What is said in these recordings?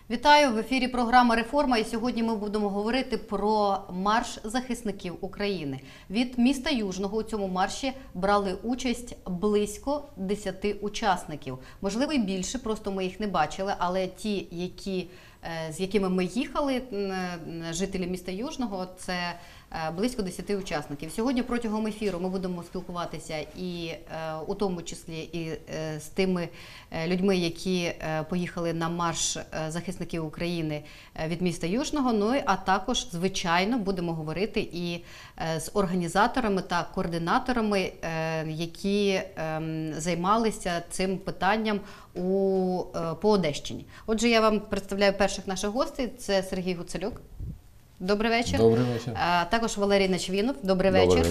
Вітаю! В ефірі програма «Реформа» і сьогодні ми будемо говорити про марш захисників України. Від міста Южного у цьому марші брали участь близько 10 учасників. Можливо, і більше, просто ми їх не бачили, але ті, з якими ми їхали, жителі міста Южного, це близько 10 учасників. Сьогодні протягом ефіру ми будемо спілкуватися і у тому числі і з тими людьми, які поїхали на марш захисників України від міста Южного, а також, звичайно, будемо говорити і з організаторами та координаторами, які займалися цим питанням по Одещині. Отже, я вам представляю перших наших гостей. Це Сергій Гуцалюк. Добрий вечір. Добрий вечір. Також Валерій Нечвінов. Добрий вечір.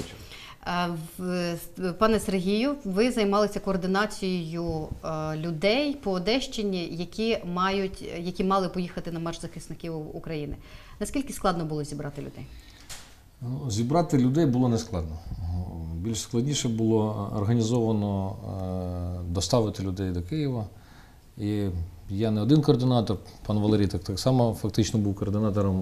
Пане Сергію, ви займалися координацією людей по Одещині, які мали поїхати на марш захисників України. Наскільки складно було зібрати людей? Зібрати людей було нескладно. Більш складніше було організовано доставити людей до Києва. І я не один координатор, пан Валерій так само фактично був координатором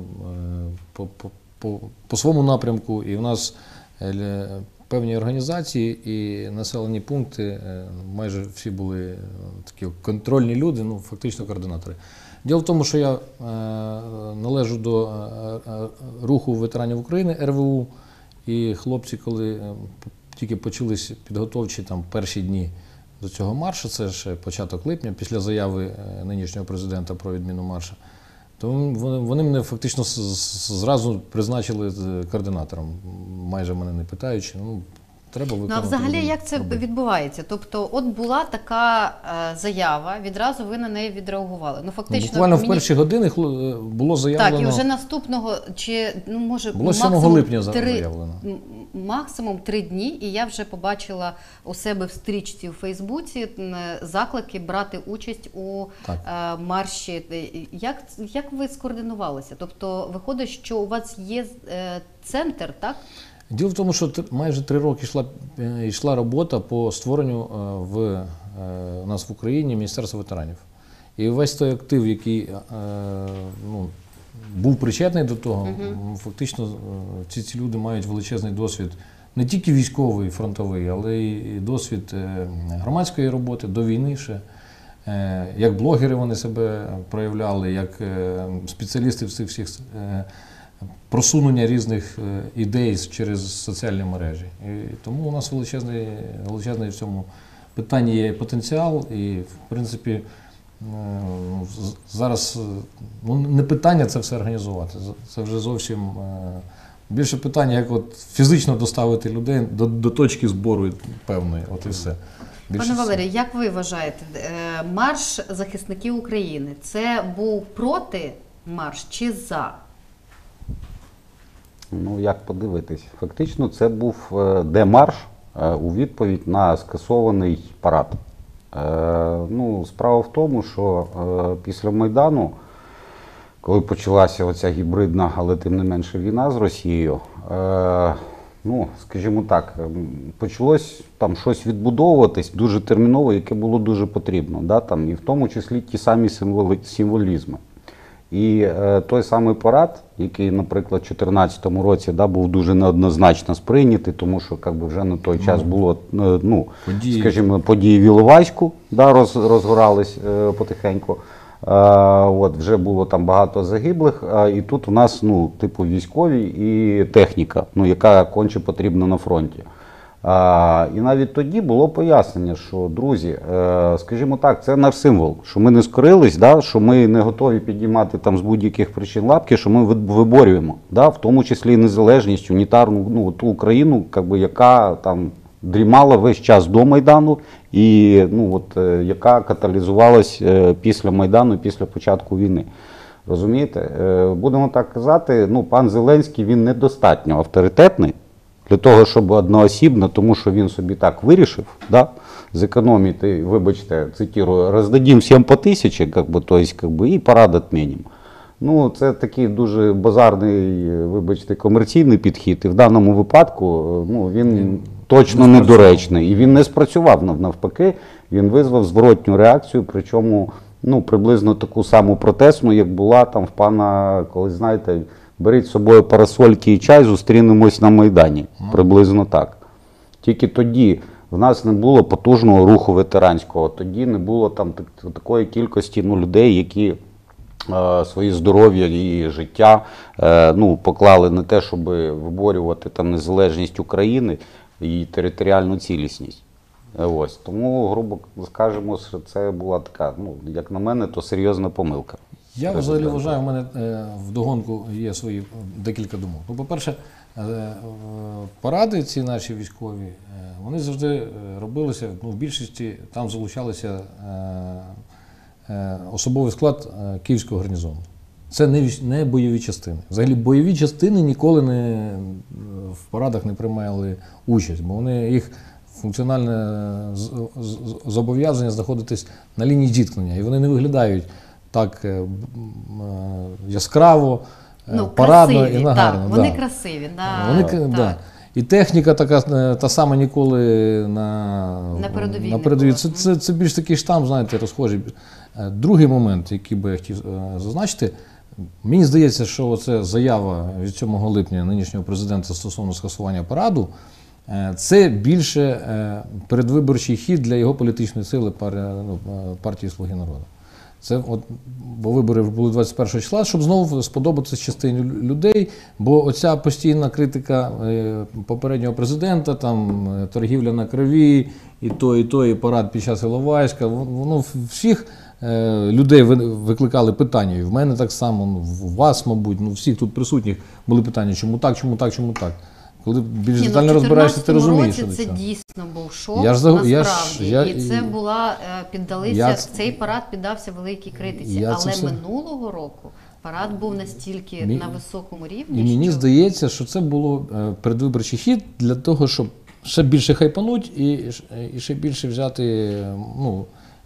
по своєму напрямку. І в нас певні організації і населені пункти, майже всі були такі контрольні люди, фактично координатори. Діло в тому, що я належу до руху ветеранів України, РВУ, і хлопці, коли тільки почалися підготовчі перші дні до цього маршу, це ще початок липня, після заяви нинішнього президента про відміну маршу, то вони мене фактично зразу призначили координатором, майже мене не питаючи. Треба виконувати. А взагалі як це відбувається? Тобто, от була така заява, відразу ви на неї відреагували. Фактично, буквально в перші години було заявлено. Так, і вже наступного, може, було 7 липня заявлено. Максимум 3 дні, і я вже побачила у себе в стрічці у Фейсбуці заклики брати участь у марші. Як ви скоординувалися? Тобто, виходить, що у вас є центр, так? Діло в тому, що майже 3 роки йшла робота по створенню у нас в Україні Міністерства ветеранів. І весь той актив, який був причетний до того, фактично ці люди мають величезний досвід, не тільки військовий, фронтовий, але й досвід громадської роботи, до війни ще. Як блогери вони себе проявляли, як спеціалісти в цих всіх просунення різних ідей через соціальні мережі. І тому у нас величезний в цьому питанні є потенціал. І, в принципі, зараз не питання це все організувати. Це вже зовсім більше питання, як фізично доставити людей до точки збору певної. От і все. Пане Валерій, як ви вважаєте, марш захисників України – це був проти марш чи за? Як подивитись? Фактично це був демарш у відповідь на скасований парад. Справа в тому, що після Майдану, коли почалася оця гібридна, але тим не менше війна з Росією, скажімо так, почалось там щось відбудовуватись дуже терміново, яке було дуже потрібно, і в тому числі ті самі символізми. І той самий парад, який, наприклад, у 2014 році був дуже неоднозначно сприйнятий, тому що вже на той час було, скажімо, події в Іловайську, розгорались потихеньку. Вже було там багато загиблих, і тут у нас, військові і техніка, яка конче потрібна на фронті. І навіть тоді було пояснення, що, друзі, скажімо так, це наш символ, що ми не скорились, що ми не готові підіймати з будь-яких причин лапки, що ми виборюємо, в тому числі і незалежність, унітарну ту Україну, яка дрімала весь час до Майдану і яка каталізувалась після Майдану, після початку війни. Розумієте? Будемо так казати, пан Зеленський, він недостатньо авторитетний для того, щоб одноосібно, тому що він собі так вирішив, зекономити, вибачте, цитирую, роздадим всім по 1000, і парад відмінимо. Це такий дуже базарний, вибачте, комерційний підхід, і в даному випадку він точно недоречний. І він не спрацював, навпаки, він визвав зворотню реакцію, причому ну, приблизно таку саму протестну, як була там в пана, коли, знаєте, беріть з собою парасольки і чай, зустрінемось на Майдані. Приблизно так. Тільки тоді в нас не було потужного руху ветеранського, тоді не було там такої кількості людей, які свої здоров'я і життя ну, поклали на те, щоб виборювати там незалежність України і територіальну цілісність. Ось. Тому, грубо скажемо, що це була така, ну, як на мене, то серйозна помилка. Я взагалі вважаю, у мене вдогонку є свої декілька думок. Ну, по-перше, паради ці наші військові, вони завжди робилися, ну, в більшості там залучалися особовий склад Київського гарнізону. Це не бойові частини. Взагалі бойові частини ніколи в парадах не приймали участь, бо вони їх функціональне зобов'язання знаходитись на лінії зіткнення, і вони не виглядають так яскраво, парадно красиві, і нагарно. Так, вони красиві. Да. І техніка така та сама ніколи На передовій на не передовій. була. Це більш такий штамп, знаєте, розхожий. Другий момент, який би я хотів зазначити, мені здається, що це заява від 7 липня нинішнього президента стосовно скасування параду, це більше передвиборчий хід для його політичної сили партії «Слуги народу». Це бо вибори були 21 числа, щоб знову сподобатися частині людей, бо оця постійна критика попереднього президента, там торгівля на крові, і то, і парад під час Іловайська, воно всіх людей викликали питання. І в мене так само, ну, в вас, мабуть, ну, всіх тут присутніх були питання, чому так, чому так, чому так. Коли більш детально розбираєшся, ти розумієш, що це чого. дійсно був шок, і це була, цей парад піддався великій критиці. Але минулого року парад був настільки на високому рівні, і мені здається, що це було передвиборчий хід для того, щоб ще більше хайпануть і ще більше взяти, ну,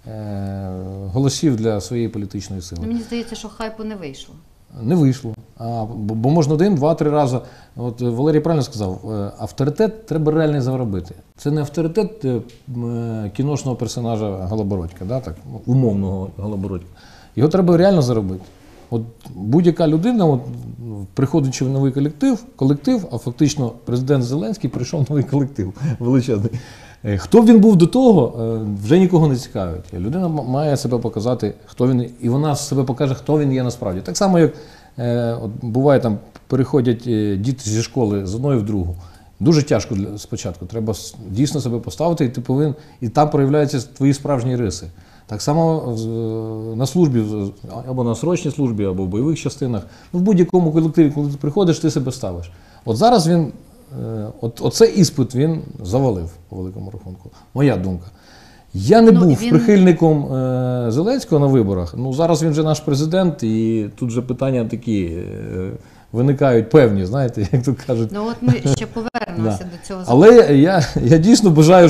голосів для своєї політичної сили. Мені здається, що хайпу не вийшло. Не вийшло. Бо можна 1, 2, 3 рази. От Валерій правильно сказав, авторитет треба реально заробити. Це не авторитет кіношного персонажа Голобородька, да, так, умовного Голобородька. Його треба реально заробити. От будь-яка людина, от, приходячи в новий колектив, а фактично президент Зеленський прийшов в новий колектив величезний. Хто б він був до того, вже нікого не цікавить. Людина має себе показати, хто він, і вона себе покаже, хто він є насправді. Так само, як от, буває, там переходять діти зі школи з одної в другу. Дуже тяжко спочатку. Треба дійсно себе поставити, і ти повинен, і там проявляються твої справжні риси. Так само на службі, або на срочній службі, або в бойових частинах. Ну, в будь-якому колективі, коли ти приходиш, ти себе ставиш. От зараз він, оцей іспит він завалив, по великому рахунку. Моя думка. Я не був прихильником Зеленського на виборах. Ну, зараз він же наш президент, і тут же питання такі виникають певні, знаєте, як тут кажуть. Ну от ми ще повернемося до цього. Але я дійсно бажаю,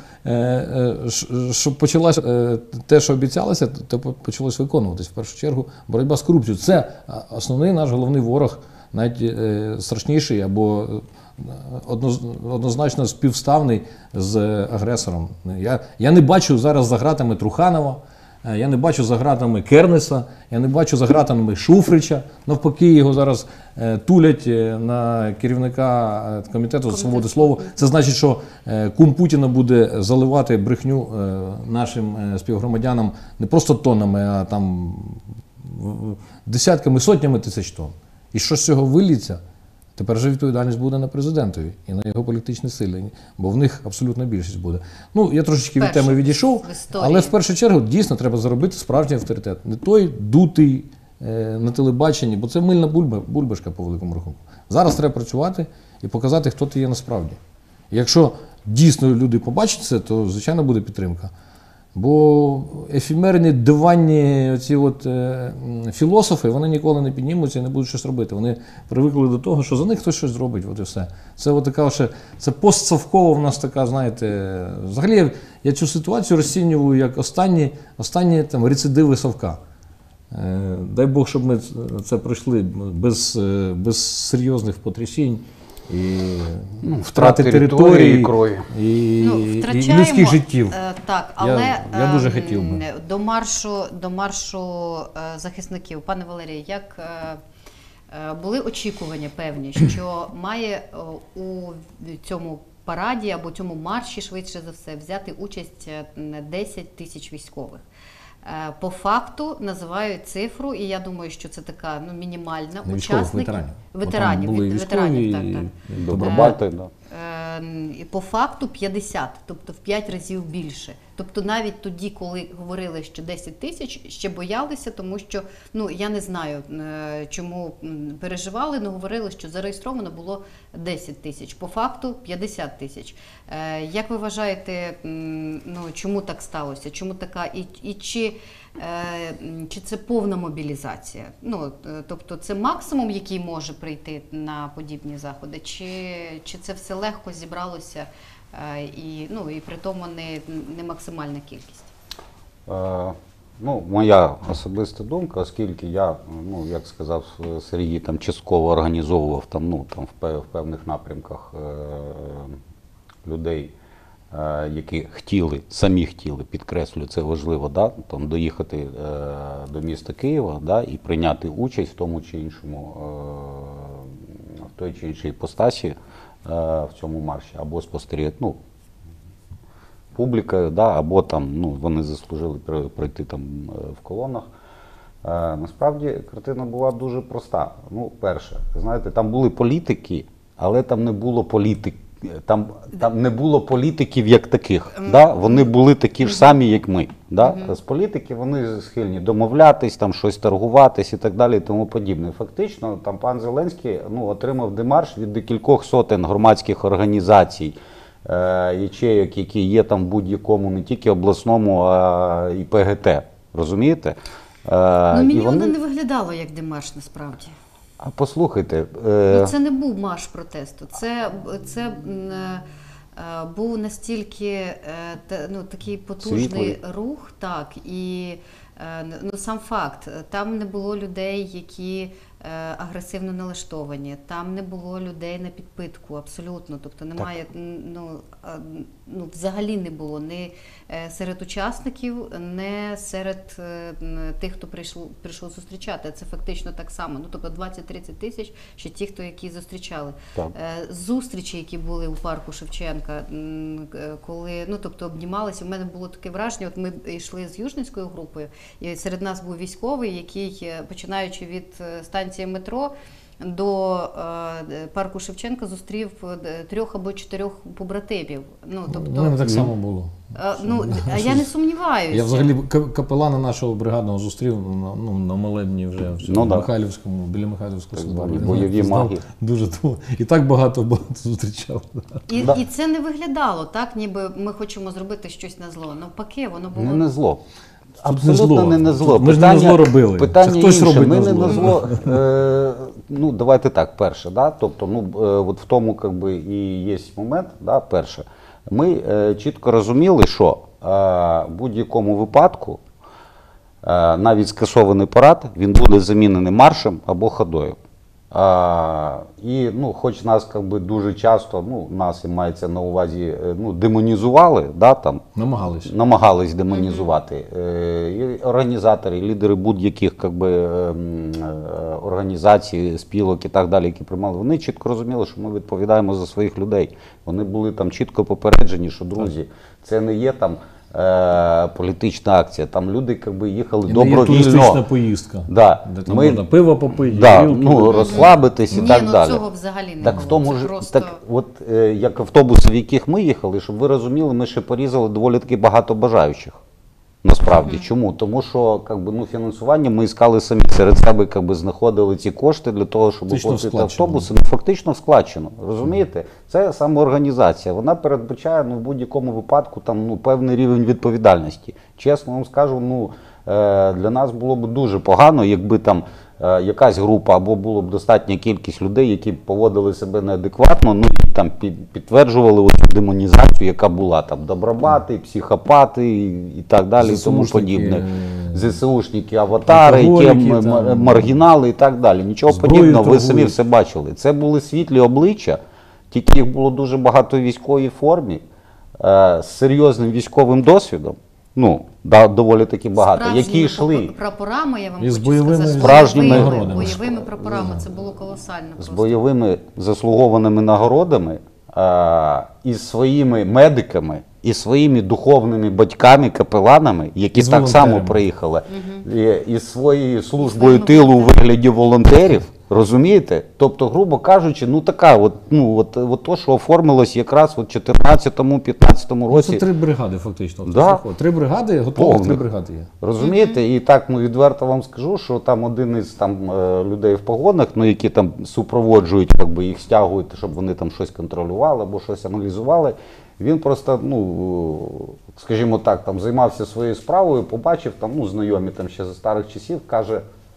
щоб почалося те, що обіцялося, то почалось виконуватись. В першу чергу боротьба з корупцією. Це основний наш головний ворог, навіть страшніший або однозначно співставний з агресором. Я не бачу зараз за ґратами Труханова, я не бачу за ґратами Кернеса, я не бачу за ґратами Шуфрича. Навпаки, його зараз тулять на керівника Комітету за свободу слова. Це значить, що кум Путіна буде заливати брехню нашим співгромадянам не просто тоннами, а там десятками, сотнями тисяч тонн. І що з цього виліться? Тепер же відповідальність буде на президентові і на його політичній силі, бо в них абсолютна більшість буде. Ну, я трошечки від теми відійшов, але в першу чергу дійсно треба заробити справжній авторитет. Не той дутий на телебаченні, бо це мильна бульбашка по великому рахунку. Зараз треба працювати і показати, хто ти є насправді. І якщо дійсно люди побачать це, то, звичайно, буде підтримка. Бо ефемерні, диванні оці от, філософи, вони ніколи не піднімуться і не будуть щось робити. Вони привикли до того, що за них хтось щось зробить, от і все. Це от така це постсовкова в нас така, знаєте, взагалі я цю ситуацію розцінюю як останні там, рецидиви Совка. Дай Бог, щоб ми це пройшли без серйозних потрясінь і втрати території і крові. і Втрачаємо, людських життів. Так, але я дуже хотів би. До маршу захисників, пане Валерію, як були очікування певні, що має у цьому параді або цьому марші, швидше за все, взяти участь 10 тисяч військових. По факту називають цифру, і я думаю, що це така мінімальна. Не військових, Учасників. ветеранів. Там були ветеранів, військові, так. Добробати, да. І по факту 50, тобто в 5 разів більше. Тобто навіть тоді, коли говорили, що 10 тисяч, ще боялися, тому що, я не знаю, чому переживали, але говорили, що зареєстровано було 10 тисяч, по факту 50 тисяч. Як ви вважаєте, чому так сталося? Чому така, і чи це повна мобілізація? Тобто це максимум, який може прийти на подібні заходи, чи це все легко зібралося і при тому не максимальна кількість? Моя особиста думка, оскільки я, як сказав Сергій, там частково організовував в певних напрямках людей, які самі хотіли, підкреслюю, це важливо, доїхати до міста Києва і прийняти участь в тому чи іншому, в той чи іншій іпостасі в цьому марші, або спостерігати, публікою, або вони заслужили пройти в колонах. Насправді картина була дуже проста. Перше, знаєте, там були політики, але там не було політики. Там не було політиків як таких. Вони були такі ж самі, як ми. З політики вони схильні домовлятись, щось торгуватись і так далі і тому подібне. Фактично, пан Зеленський отримав демарш від декількох сотень громадських організацій, ячейок, які є там в будь-якому, не тільки обласному, а і ПГТ. Розумієте? Мені воно не виглядало як демарш насправді. А послухайте. Це не був марш протесту. Це був настільки такий потужний світлий рух, так, і сам факт, там не було людей, які агресивно налаштовані, там не було людей на підпитку, абсолютно, тобто немає, взагалі не було ні серед учасників, не серед тих, хто прийшов зустрічати. Це фактично так само, тобто 20-30 тисяч, ще ті, які зустрічали. Так. Зустрічі, які були у парку Шевченка, коли, тобто обнімалися, у мене було таке враження, от ми йшли з Южницькою групою, і серед нас був військовий, який, починаючи від станції метро до парку Шевченка, зустрів 3 або 4 побратимів. Мене так само було. А я не сумніваюся. Я взагалі капелана нашого бригадного зустрів на молебні вже в Михайлівському, біля Михайлівського собору. Бойові маги. Дуже і так багато зустрічав. І це не виглядало так, ніби ми хочемо зробити щось на зло. Навпаки, воно було... Не на зло. Абсолютно не на зло. Ми ж не на зло робили. Питання хтось інше. робить Ми на не зло. на зло. Давайте так, перше. Тобто, от в тому і є момент, перше. Ми чітко розуміли, що в будь-якому випадку навіть скасований парад, він буде замінений маршем або ходою. І хоч нас дуже часто, нас і мається на увазі, демонізували, намагались демонізувати. І організатори, і лідери будь-яких організацій, спілок і так далі, які приймали, вони чітко розуміли, що ми відповідаємо за своїх людей. Вони були чітко попереджені, що, друзі, це не є політична акція. Там люди їхали добровільно. Туристична поїздка. Де там можна пиво попити, розслабитись і так далі. Цього взагалі не так, було. в тому ж, як автобуси, в яких ми їхали, щоб ви розуміли, ми ще порізали доволі таки багато бажаючих. Насправді. Чому? Тому що фінансування ми іскали самі. Серед себе знаходили ці кошти для того, щоб оплатити автобуси. Фактично в складчину. Розумієте? Це самоорганізація. Вона передбачає в будь-якому випадку певний рівень відповідальності. Чесно вам скажу, для нас було б дуже погано, якби якась група або було б достатня кількість людей, які поводили себе неадекватно, і підтверджували цю демонізацію, яка була добробати, психопати і так далі, і тому подібне. ЗСУшники, аватари, маргінали і так далі. Нічого подібного, ви самі все бачили. Це були світлі обличчя, Тільки їх було дуже багато у військовій формі, з серйозним військовим досвідом, ну, доволі таки багато, які йшли прапорами, я вам І з хочу бойовими сказати, справжніми нагородами. бойовими прапорами. Це було колосально з просто. бойовими заслугованими нагородами, із своїми медиками, і своїми духовними батьками, капеланами, які І з так само волонтерами. приїхали, і своєю службою тилу у вигляді волонтерів, розумієте? Тобто, грубо кажучи, ну така, от то, що оформилось якраз у 14-15 Ну, році. це 3 бригади фактично. Да. 3 бригади, готових 3 Повних. бригади є. Розумієте? І так, ну, відверто вам скажу, що там один із людей в погонах, ну, які там супроводжують, якби їх стягують, щоб вони там щось контролювали або щось аналізували. Він просто, ну, скажімо так, там займався своєю справою, побачив там, ну, знайомі там ще за старих часів, каже: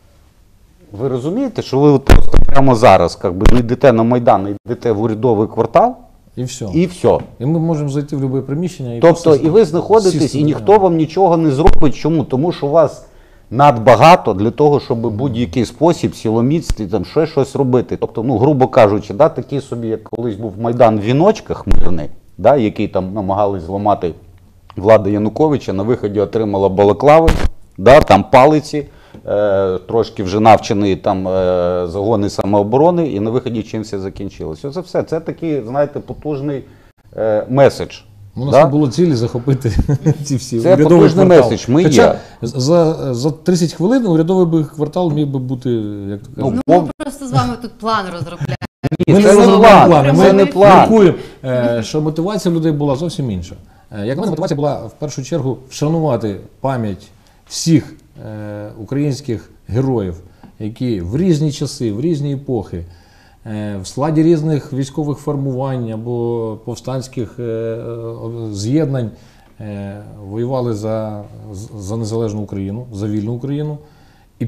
ви розумієте, що ви от просто прямо зараз, якби, не йдете на Майдан, не йдете в урядовий квартал, І все. і все. І ми можемо зайти в будь-яке приміщення і Тобто, просто і ви знаходитесь, сісти і до ніхто нього. вам нічого не зробить. Чому? Тому що у вас надбагато для того, щоб будь-який спосіб сіломіцти, там ще щось робити. Тобто, ну, грубо кажучи, да, такий собі, як колись був Майдан в віночках мирний, да, який там намагались зламати влада Януковича, на виході отримала балаклави, да, там палиці, трошки вже навчені там загони самооборони, і на виході чим все закінчилося. Це все. Це такий, знаєте, потужний меседж. У нас Да? не було цілі захопити ці всі Це урядовий потужний квартал. меседж, ми Хоча є. за 30 хвилин урядовий би квартал міг би бути, як то кажуть. Ну, ми просто з вами тут план розробляємо. Ні, Ми це не розробляємо план, плани, це ми не план. міркуємо, що мотивація людей була зовсім інша. Як на мене, мотивація була в першу чергу вшанувати пам'ять всіх українських героїв, які в різні часи, в різні епохи, в складі різних військових формувань або повстанських з'єднань воювали за незалежну Україну, за вільну Україну, і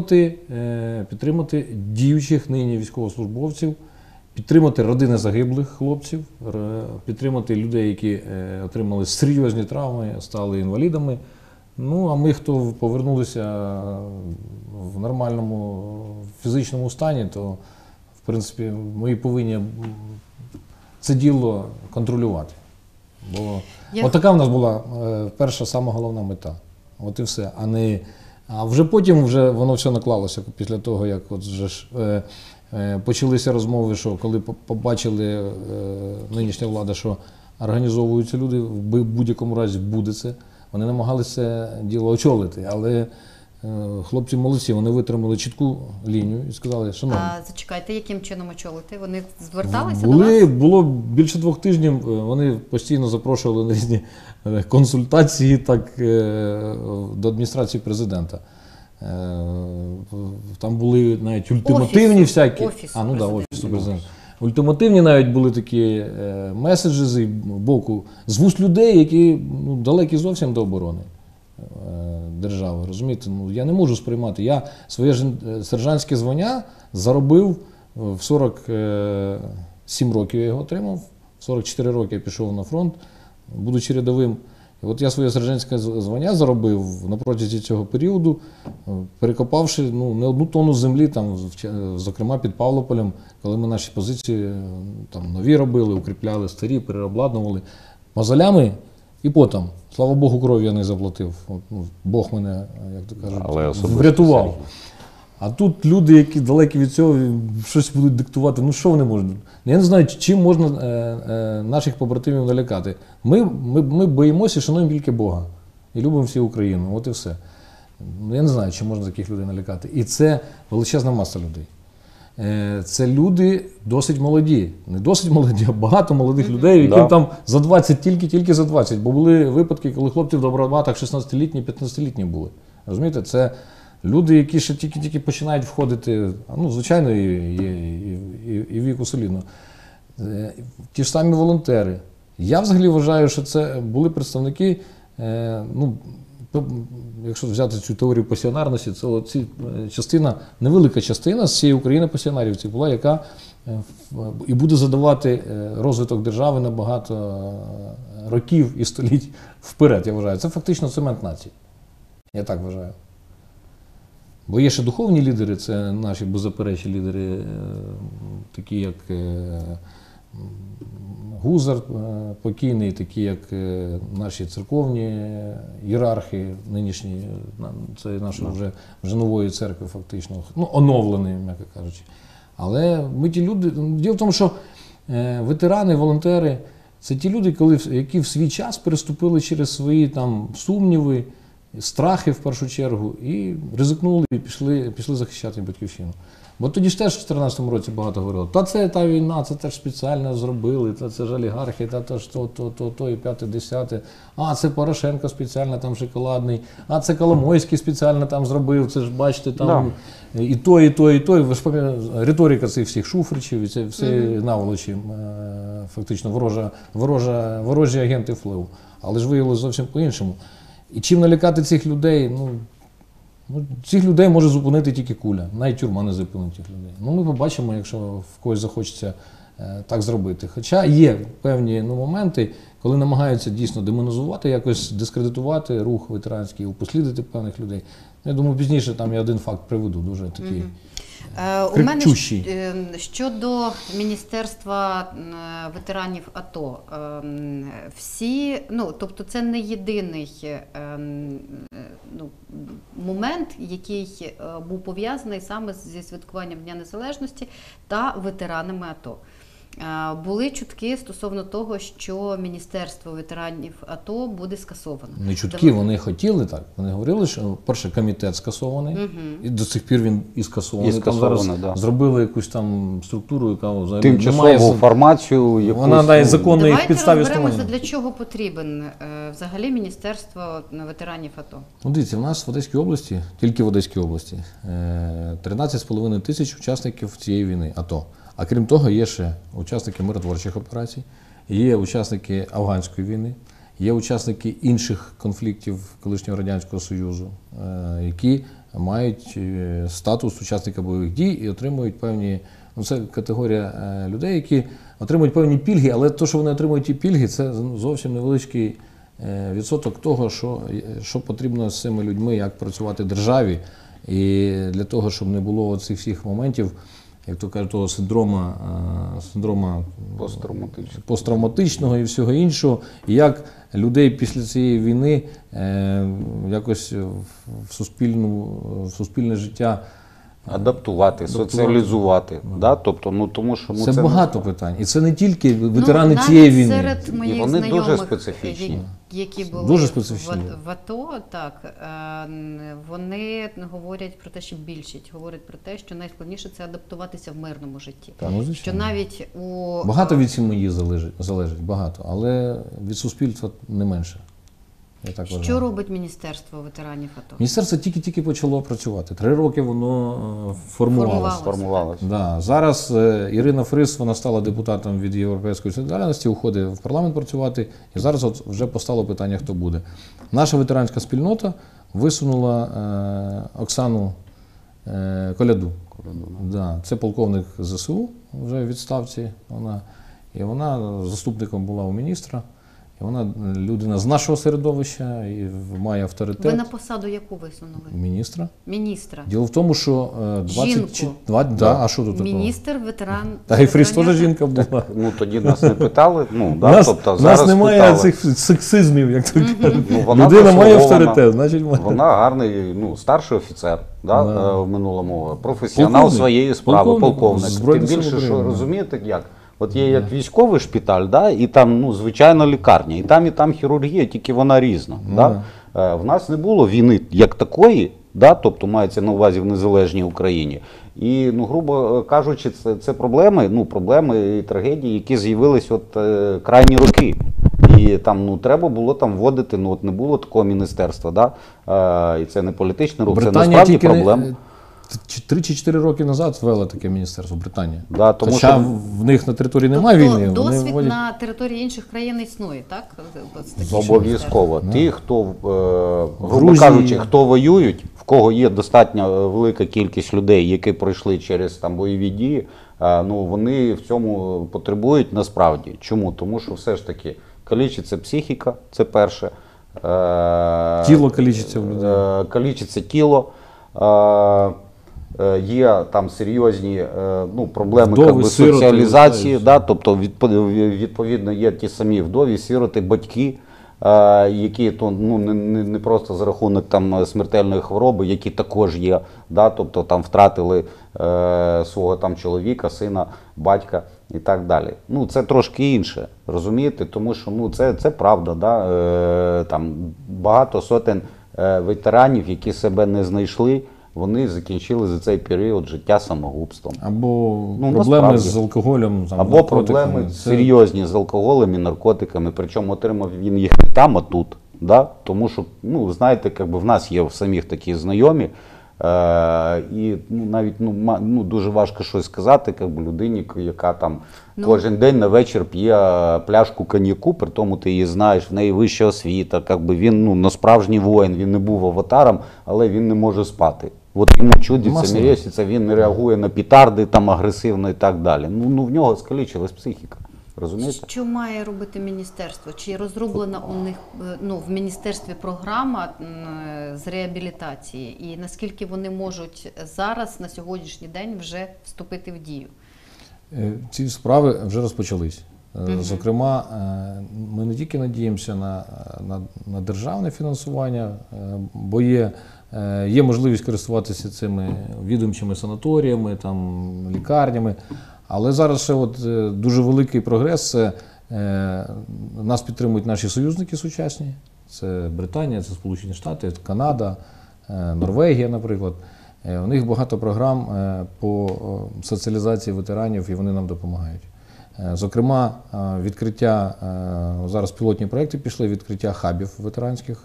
підтримати діючих нині військовослужбовців, підтримати родини загиблих хлопців, підтримати людей, які отримали серйозні травми, стали інвалідами. Ну, а ми, хто повернулися в нормальному фізичному стані, то, в принципі, ми повинні це діло контролювати. Бо от така в нас була перша, сама головна мета. От і все. А вже потім воно все наклалося після того, як от вже ж, почалися розмови, що коли побачили нинішня влада, що організовуються люди, в будь-якому разі буде це, вони намагалися це діло очолити. Але хлопці молодці, вони витримали чітку лінію і сказали, шановні, Зачекайте, яким чином очолити? Вони зверталися до вас? було більше 2 тижнів, вони постійно запрошували на різні консультації так, до адміністрації президента. Там були навіть ультимативні всякі. Офісу Офісу президента. Ультимативні навіть були такі меседжі з боку, з вуст людей, які далекі зовсім до оборони держави. Розумієте? Я не можу сприймати. Я своє сержантське звання заробив в 47 років, я його отримав, в 44 роки я пішов на фронт, будучи рядовим. І от я своє сержантське звання заробив на протязі цього періоду, перекопавши не 1 тонну землі, там, зокрема під Павлополем, коли ми наші позиції там, нові робили, укріпляли старі, переобладнували мозолями і потім. Слава Богу, кров'ю я не заплатив. Бог мене, як то кажуть, врятував. А тут люди, які далекі від цього, щось будуть диктувати. Ну що вони можуть? Я не знаю, чим можна наших побратимів налякати. Ми боїмося і шануємо тільки Бога. І любимо всю Україну. От і все. Я не знаю, чим можна таких людей налякати. І це величезна маса людей. Це люди досить молоді. Не досить молоді, а багато молодих людей, яким там за 20, тільки за 20. Бо були випадки, коли хлопці в добробатах 16-літні, 15-літні були. Розумієте, це люди, які ще тільки починають входити, звичайно, і віку солідно. Ті ж самі волонтери. Я взагалі вважаю, що це були представники, якщо взяти цю теорію пасіонарності, це невелика частина з цієї України пасіонарівців була, яка і буде задавати розвиток держави на багато років і століть вперед, я вважаю. Це фактично цемент нації. Я так вважаю. Бо є ще духовні лідери, це наші беззаперечні лідери, такі як Гузар покійний, такі як наші церковні ієрархи, нинішні, це нашої вже нової церкви фактично, ну, оновленої, м'яко кажучи. Але ми ті люди, діло в тому, що ветерани, волонтери, це ті люди, які в свій час переступили через свої там сумніви, страхи в першу чергу, і ризикнули, і пішли захищати батьківщину. Бо тоді ж теж в 2014 році багато говорили, та війна, це теж спеціально зробили, це ж олігархи, та ж то, і п'яте-десяте, це Порошенко спеціально там шоколадний, це Коломойський спеціально там зробив, це ж бачите, там і то, ви ж пам'ятаєте, риторика цих всіх Шуфричів, і це все наволочі, фактично ворожі агенти впливу. Але ж виявилося зовсім по-іншому. І чим налякати цих людей, цих людей може зупинити тільки куля, навіть тюрма не зупинить цих людей. Ми побачимо, якщо в когось захочеться так зробити. Хоча є певні моменти, коли намагаються дійсно демонізувати, якось дискредитувати рух ветеранський, упослідити певних людей. Я думаю, пізніше там я один факт приведу, дуже такий у мене кричущий. Щодо Міністерства ветеранів АТО, всі, тобто це не єдиний момент, який був пов'язаний саме зі святкуванням Дня Незалежності та ветеранами АТО. Були чутки стосовно того, що Міністерство ветеранів АТО буде скасовано. Не чутки, вони хотіли так. Вони говорили, що перший комітет скасований, і до сих пір він і скасований. Там зараз зробили якусь там структуру, яка взагалі тимчасову формацію, якусь... Вона на законної підставі існування. Давайте розберемося, для чого потрібен взагалі Міністерство ветеранів АТО. Дивіться, в нас в Одеській області, тільки в Одеській області, 13,5 тисяч учасників цієї війни АТО. А крім того, є ще учасники миротворчих операцій, є учасники афганської війни, є учасники інших конфліктів колишнього Радянського Союзу, які мають статус учасника бойових дій і отримують певні, це категорія людей, які отримують певні пільги, але те, що вони отримують ті пільги, це зовсім невеличкий відсоток того, що потрібно з цими людьми, як працювати державі, і для того, щоб не було цих всіх моментів, як то кажуть, того синдрома посттравматичного і всього іншого, і як людей після цієї війни якось в суспільне життя адаптувати, соціалізувати. Да? Тобто, тому що, це багато питань. І це не тільки ветерани цієї війни. Серед моїх і вони знайомих, дуже специфічні. Які були дуже в АТО, так, вони говорять про те, що більшість говорять про те, що найскладніше це адаптуватися в мирному житті. Так, що навіть багато від сім'ї залежить, багато, але від суспільства не менше. Що робить Міністерство ветеранів АТО? Міністерство тільки почало працювати. 3 роки воно формувалося. Да. Зараз Ірина Фрис, вона стала депутатом від Європейської солідарності, уходить в парламент працювати, і зараз вже постало питання, хто буде. Наша ветеранська спільнота висунула Оксану Коляду. Да. Це полковник ЗСУ, вже в відставці. І вона заступником була у міністра. І вона людина з нашого середовища і має авторитет. Ви на посаду яку висунули? Міністра. Міністра. Діло в тому, що 22... а що тут міністр, ветеран. Та і Фріс теж жінка була. Тоді нас не питали. Нас немає цих сексизмів, як то кажуть. Людина має авторитет, значить має. Вона гарний, старший офіцер, в минулому, професіонал своєї справи, полковник. Тим більше, що розумієте, як? От є як військовий шпиталь, і там звичайна лікарня, і там хірургія, тільки вона різна. В нас не було війни як такої, тобто мається на увазі в незалежній Україні. І, грубо кажучи, це проблеми і трагедії, які з'явились крайні роки. І там треба було вводити, не було такого міністерства, і це не політичний рух, це насправді проблема. 3 чи 4 роки назад ввели таке міністерство Британія. Хоча в них на території немає війни. Досвід на території інших країн існує, так? Обов'язково. Ті, хто, грубо кажучи, хто воюють, в кого є достатньо велика кількість людей, які пройшли через бойові дії, вони в цьому потребують насправді. Чому? Тому що все ж таки калічиться психіка, це перше. Тіло калічиться в людей. Калічиться тіло. є там серйозні проблеми Вдови, сироти, соціалізації, виходить. тобто відповідно є ті самі вдові, сироти, батьки, які не просто за рахунок там смертельної хвороби, які також є, тобто там втратили свого там чоловіка, сина, батька і так далі. Це трошки інше, розумієте, тому що це правда, там багато сотень ветеранів, які себе не знайшли, вони закінчили за цей період життя самогубством. Або проблеми насправді. з алкоголем, там, Або наркотиками. проблеми Це- серйозні з алкоголем і наркотиками, причому отримав він їх не там, а тут. Тому що, знаєте, в нас є в самих такі знайомі, і навіть дуже важко щось сказати, людині, яка там кожен день на вечір п'є пляшку коньяку, при тому ти її знаєш, в неї вища освіта, він справжній воїн, він не був аватаром, але він не може спати. От йому чудиться, Масло. мерещиться, він не реагує на петарди там агресивно і так далі. В нього скалічилась психіка. Розумієте? Що має робити міністерство? Чи розроблена у них в міністерстві програма з реабілітації? І наскільки вони можуть зараз, на сьогоднішній день, вже вступити в дію? Ці справи вже розпочались. Зокрема, ми не тільки надіємося на державне фінансування, бо є можливість користуватися цими відомчими санаторіями, там, лікарнями. Але зараз ще дуже великий прогрес. Це нас підтримують наші союзники сучасні. Це Британія, це Сполучені Штати, Канада, Норвегія, наприклад. У них багато програм по соціалізації ветеранів, і вони нам допомагають. Зокрема, відкриття, зараз пілотні проекти пішли, відкриття хабів ветеранських.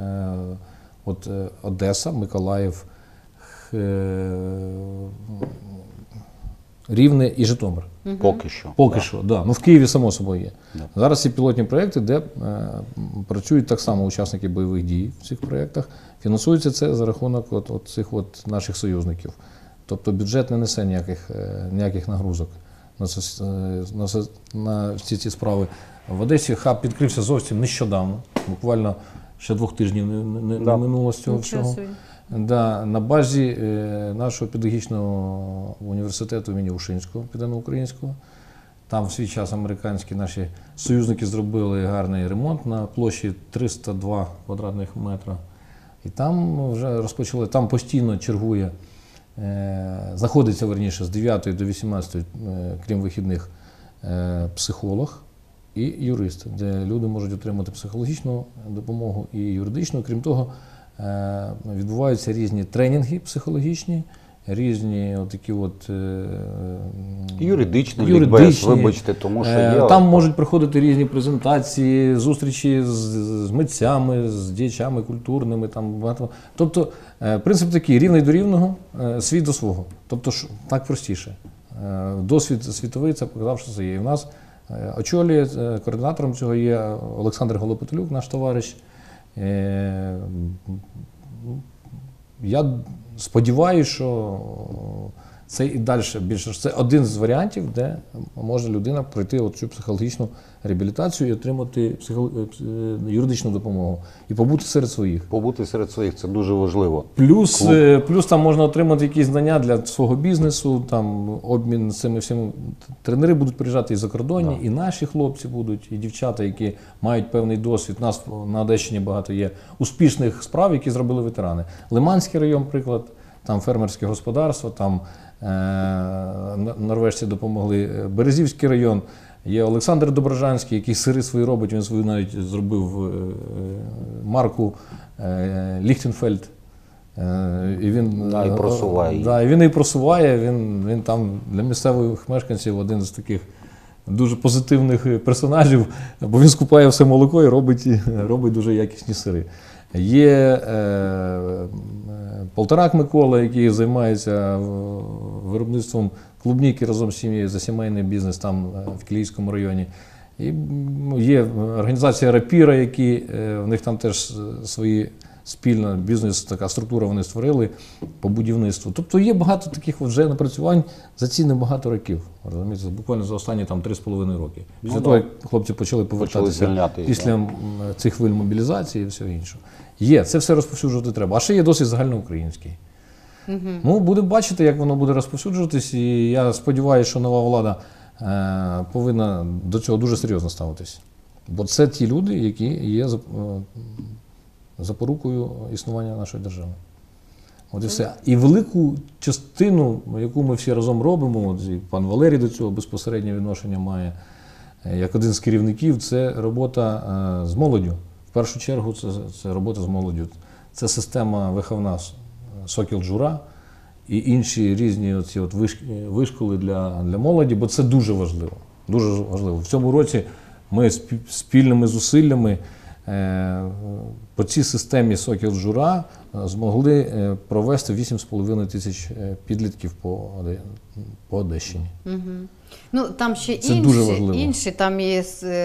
Одеса, Миколаїв, Рівне і Житомир. Поки що. Поки що, да. В Києві, само собою, є. Зараз є пілотні проекти, де працюють так само учасники бойових дій в цих проєктах. Фінансується це за рахунок цих наших союзників. Тобто бюджет не несе ніяких нагрузок на всі ці справи. В Одесі хаб відкрився зовсім нещодавно, буквально ще 2 тижнів не минуло з цього всього. Да, на базі нашого педагогічного університету імені Ушинського, Південно-Українського. Там в свій час американські наші союзники зробили гарний ремонт на площі 302 квадратних метра. І там вже розпочали, там постійно чергує, знаходиться, верніше, з 9 до 18, крім вихідних, психолог і юрист, де люди можуть отримати психологічну допомогу і юридичну. Крім того, відбуваються різні тренінги психологічні, різні юридичний лікбез, вибачте, тому що є... Там можуть проходити різні презентації, зустрічі з митцями, з діячами культурними, там багато. Тобто, принцип такий, рівний до рівного, свій до свого. Тобто, так простіше. Досвід світовий це показав, що це є. І в нас очолює, координатором цього є Олександр Голопотолюк, наш товариш. Я сподіваюся, що це і далі більше. Це один з варіантів, де може людина пройти цю психологічну реабілітацію і отримати юридичну допомогу. І побути серед своїх. Побути серед своїх – це дуже важливо. Плюс там можна отримати якісь знання для свого бізнесу, там обмін з цими всіми. Тренери будуть приїжджати і закордонні, і наші хлопці будуть, і дівчата, які мають певний досвід. У нас на Одещині багато є успішних справ, які зробили ветерани. Лиманський район, приклад, там фермерське господарство, там норвежці допомогли. Березівський район, є Олександр Доброжанський, який сири свої робить, він свою навіть зробив марку Ліхтенфельд. І він і просуває. І він і просуває, він там для місцевих мешканців один з таких дуже позитивних персонажів, бо він скупає все молоко і робить дуже якісні сири. Є Полторак Микола, який займається виробництвом клубніки разом з сім'єю, за сімейний бізнес там в Кілійському районі. І є організація Рапіра, які в них там теж свої спільна бізнес, така структура вони створили по будівництву. Тобто є багато таких вже напрацювань за ці небагато років. Розумієте, буквально за останні 3,5 роки. Після того, як хлопці почали повертатися після цих хвиль мобілізації і всього іншого. Це все розповсюджувати треба. А ще є досвід загальноукраїнський. Ну, будемо бачити, як воно буде розповсюджуватись, і я сподіваюся, що нова влада повинна до цього дуже серйозно ставитись. Бо це ті люди, які є запорукою існування нашої держави. От і все. І велику частину, яку ми всі разом робимо, от і пан Валерій до цього безпосереднє відношення має, як один з керівників, це робота з молоддю. В першу чергу це робота з молоддю. Це система виховна «Сокіл Джура» і інші різні оці от вишколи для молоді, бо це дуже важливо. Дуже важливо. В цьому році ми спільними зусиллями по цій системі «Сокіл Джура» змогли провести 8,5 тисяч підлітків по Одещині. Угу. Ну, там ще це дуже важливо. Інші, там є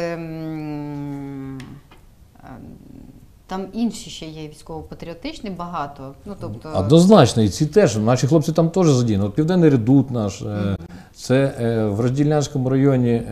там інші ще є військово-патріотичні, багато. Ну, тобто... Однозначно, і ці теж. Наші хлопці там теж задіяні. От Південний Редут наш, це в Роздільнянському районі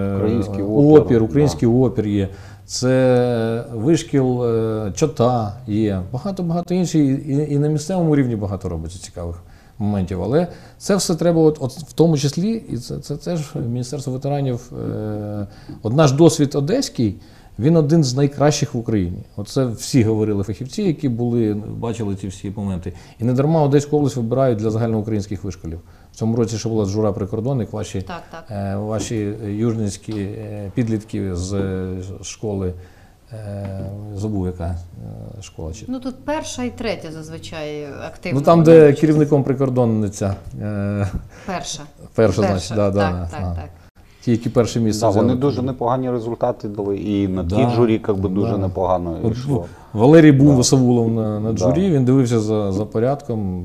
український опір є. Це вишкіл Чота є. Багато інших. І на місцевому рівні багато робиться цікавих моментів. Але це все треба, от в тому числі, і це теж Міністерство ветеранів. От наш досвід одеський, він один з найкращих в Україні. Оце всі говорили фахівці, які бачили ці всі моменти. І не дарма Одеську область вибирають для загальноукраїнських вишколів. В цьому році ще була Джура прикордонник, ваші южницькі підлітки з школи, забув, яка школа. Ну тут перша і третя зазвичай активно. Ну там, де керівником прикордонниця. Перша, значить, так. Ті, які перше місце взяли. Вони дуже непогані результати дали, і на тій журі дуже непогано йшло. Валерій був Савулов на журі, він дивився за порядком,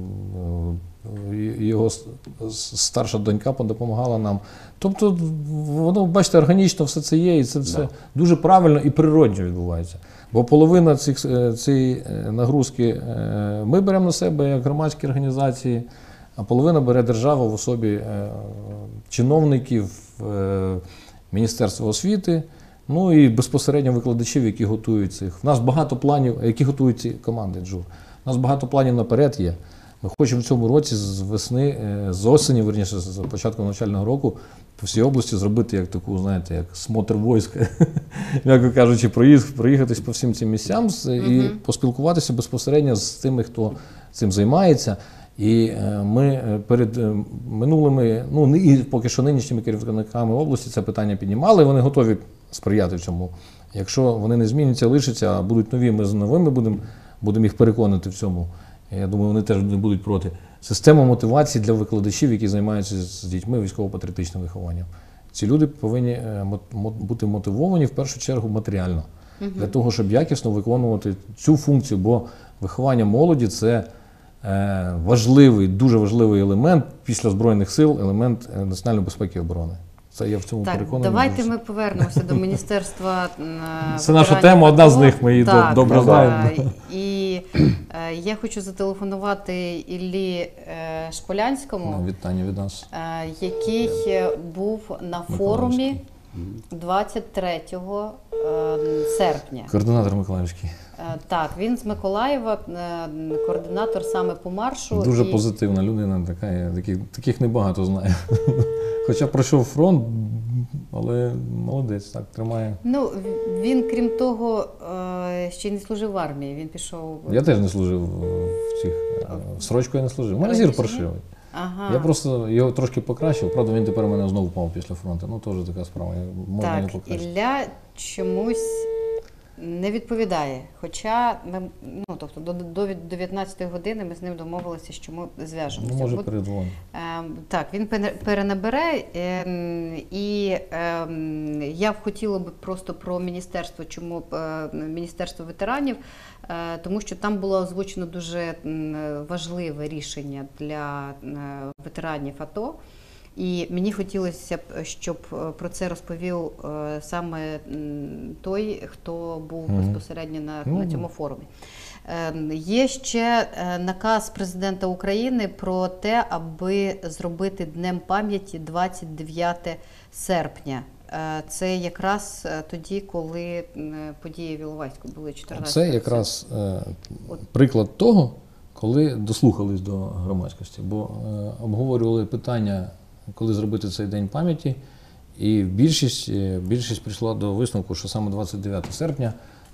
його старша донька допомагала нам. Тобто, воно, бачите, органічно все це є, і це все дуже правильно і природньо відбувається. Бо половина цієї нагрузки ми беремо на себе як громадські організації, а половина бере держава в особі чиновників, Міністерства освіти, ну і безпосередньо викладачів, які готують цих. У нас багато планів, які готують ці команди ДЖУР. У нас багато планів наперед є. Ми хочемо в цьому році з осені, верніше, з початку навчального року, по всій області зробити як таку, знаєте, як смотр військ, м'яко кажучи, проїхатись по всім цим місцям і поспілкуватися безпосередньо з тими, хто цим займається. І ми перед минулими, ну і поки що нинішніми керівниками області це питання піднімали, вони готові сприяти в цьому. Якщо вони не зміняться, лишаться, а будуть нові, ми з новими будемо їх переконати в цьому. Я думаю, вони теж не будуть проти. Система мотивації для викладачів, які займаються з дітьми військово-патріотичним вихованням. Ці люди повинні бути мотивовані в першу чергу матеріально, для того, щоб якісно виконувати цю функцію, бо виховання молоді – це важливий, дуже важливий елемент після Збройних сил, елемент національної безпеки і оборони. Це я в цьому переконаний. Давайте ми повернемося до Міністерства Це наша тема, одна з них, ми її добре знаємо. І я хочу зателефонувати Іллі Шполянському, вітання від нас, який був на форумі 23 серпня. Координатор Миколаївський. Так, він з Миколаєва, координатор саме по маршу. Дуже позитивна людина, таких небагато знаю. Хоча пройшов фронт, але молодець, так, тримає. Ну, він, крім того, ще й не служив в армії, він пішов... Я теж не служив в цих, срочку я не служив. У мене зір паршивий. Ага. Я просто його трошки покращив, правда він тепер у мене знову впав після фронту. Ну, теж така справа, можна його покращити. Ілля чомусь не відповідає, хоча до 19 години ми з ним домовилися, що ми зв'яжемося. Ну, може передзвонити. Так, він перенабере, і я б хотіла б просто про міністерство, чому Міністерство ветеранів, тому що там було озвучено дуже важливе рішення для ветеранів АТО. І мені хотілося б, щоб про це розповів саме той, хто був безпосередньо на цьому форумі. Є ще наказ президента України про те, аби зробити Днем пам'яті 29 серпня. Це якраз тоді, коли події в Іловайську були 14 Це якраз приклад того, коли дослухались до громадськості, бо обговорювали питання, коли зробити цей день пам'яті, і більшість прийшла до висновку, що саме 29 серпня,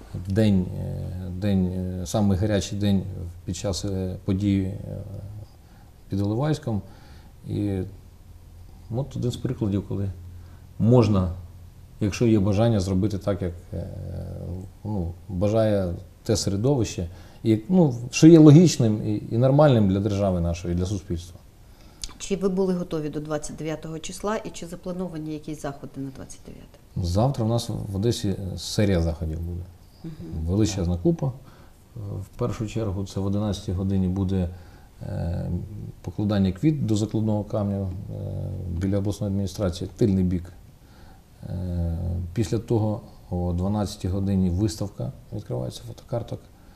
самий гарячий день під час події під Іловайськом. І от один з прикладів, коли можна, якщо є бажання, зробити так, як бажає те середовище, і, що є логічним і нормальним для держави нашої, для суспільства. Чи ви були готові до 29 числа і чи заплановані якісь заходи на 29? Завтра в нас в Одесі серія заходів буде. Величезна купа. В першу чергу це в 11 годині буде покладання квіт до закладного камня біля обласної адміністрації, тильний бік. Після того о 12 годині виставка відкривається фотокарток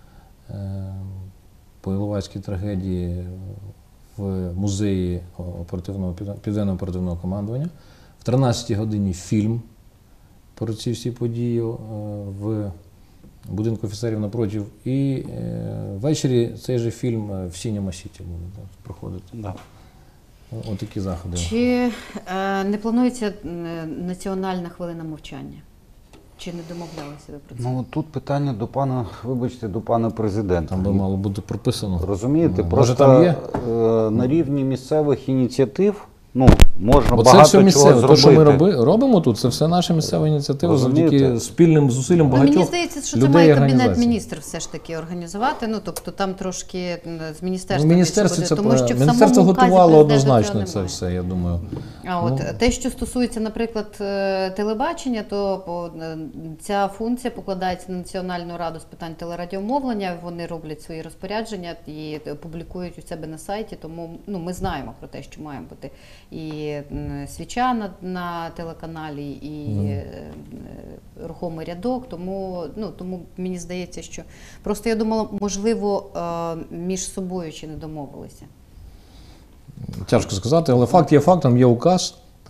по Іловайській трагедії в музеї Південного оперативного командування. В 13 годині фільм про ці всі події в будинку офіцерів напротив. І ввечері цей же фільм в Сіньому Сіті буде проходити. Да. Ось такі заходи. Чи не планується національна хвилина мовчання? Чи не домовлялися ви про це? Ну, тут питання до пана, вибачте, до пана президента. Там би мало бути прописано. Розумієте, Може, просто там є? На рівні місцевих ініціатив, можна Бо це багато все чого місцеве. зробити. Те, що ми робимо тут, це все наша місцева ініціатива, Розумієте? завдяки спільним зусиллям багатьох Мені здається, що це людей і має Кабінет організацій. міністрів все ж таки організувати, тобто там трошки з міністерства Міністерство, більше буде, це, тому що в міністерство самому указі готувало президента однозначно цього це немає. все, я думаю. А от те, що стосується, наприклад, телебачення, то ця функція покладається на Національну раду з питань телерадіомовлення. Вони роблять свої розпорядження і публікують у себе на сайті. Тому ми знаємо про те, що має бути і свіча на телеканалі, і рухомий рядок. Тому мені здається, що просто я думала, можливо, між собою ще не домовилися. Тяжко сказати, але факт є фактом, є указ,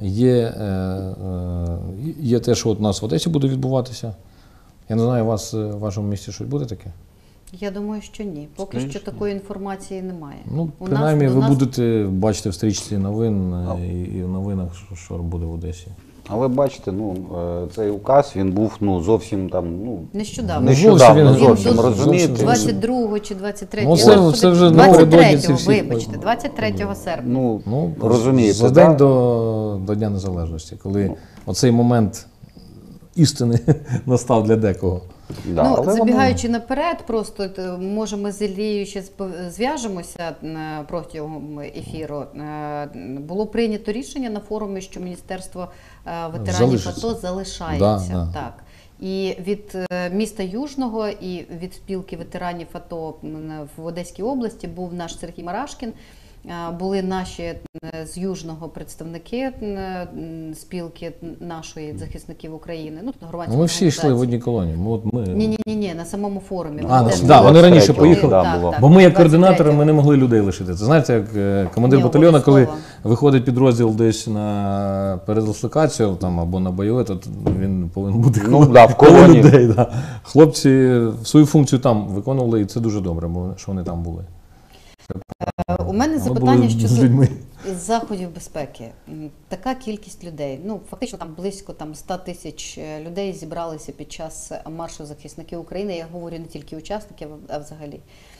є те, що от у нас в Одесі буде відбуватися. Я не знаю, у вас в вашому місті щось буде таке? Я думаю, що ні. Поки що такої інформації немає. Принаймні, ви будете бачити в стрічці новин і в новинах, що буде в Одесі. Але бачите, цей указ, він був зовсім там, Нещодавно. нещодавно Він зовсім, до розумієте? 22 чи 23. Це вже напередодні ці всі. Вибачте, 23 серпня. Розумієте, за день до Дня Незалежності, коли оцей момент істини настав для декого. Да, але забігаючи наперед, просто може ми з Іллею ще зв'яжемося протягом ефіру. Було прийнято рішення на форумі, що Міністерство ветеранів АТО залишається. Так. І від міста Южного, і від спілки ветеранів АТО в Одеській області був наш Сергій Марашкін. Були наші з Южного представники спілки нашої захисників України. Ми всі йшли в одній колонії. Ні, на самому форумі. Вони раніше поїхали, бо ми як координатори ми не могли людей лишити. Це знаєте, як командир батальйону, коли виходить підрозділ десь на передислокацію або на бойове, то він повинен бути в колонії. Людей. Хлопці свою функцію там виконували, і це дуже добре, що вони там були. У мене запитання щодо заходів безпеки. Така кількість людей, фактично там близько 100 тисяч людей зібралися під час маршу захисників України. Я говорю не тільки учасників, а взагалі.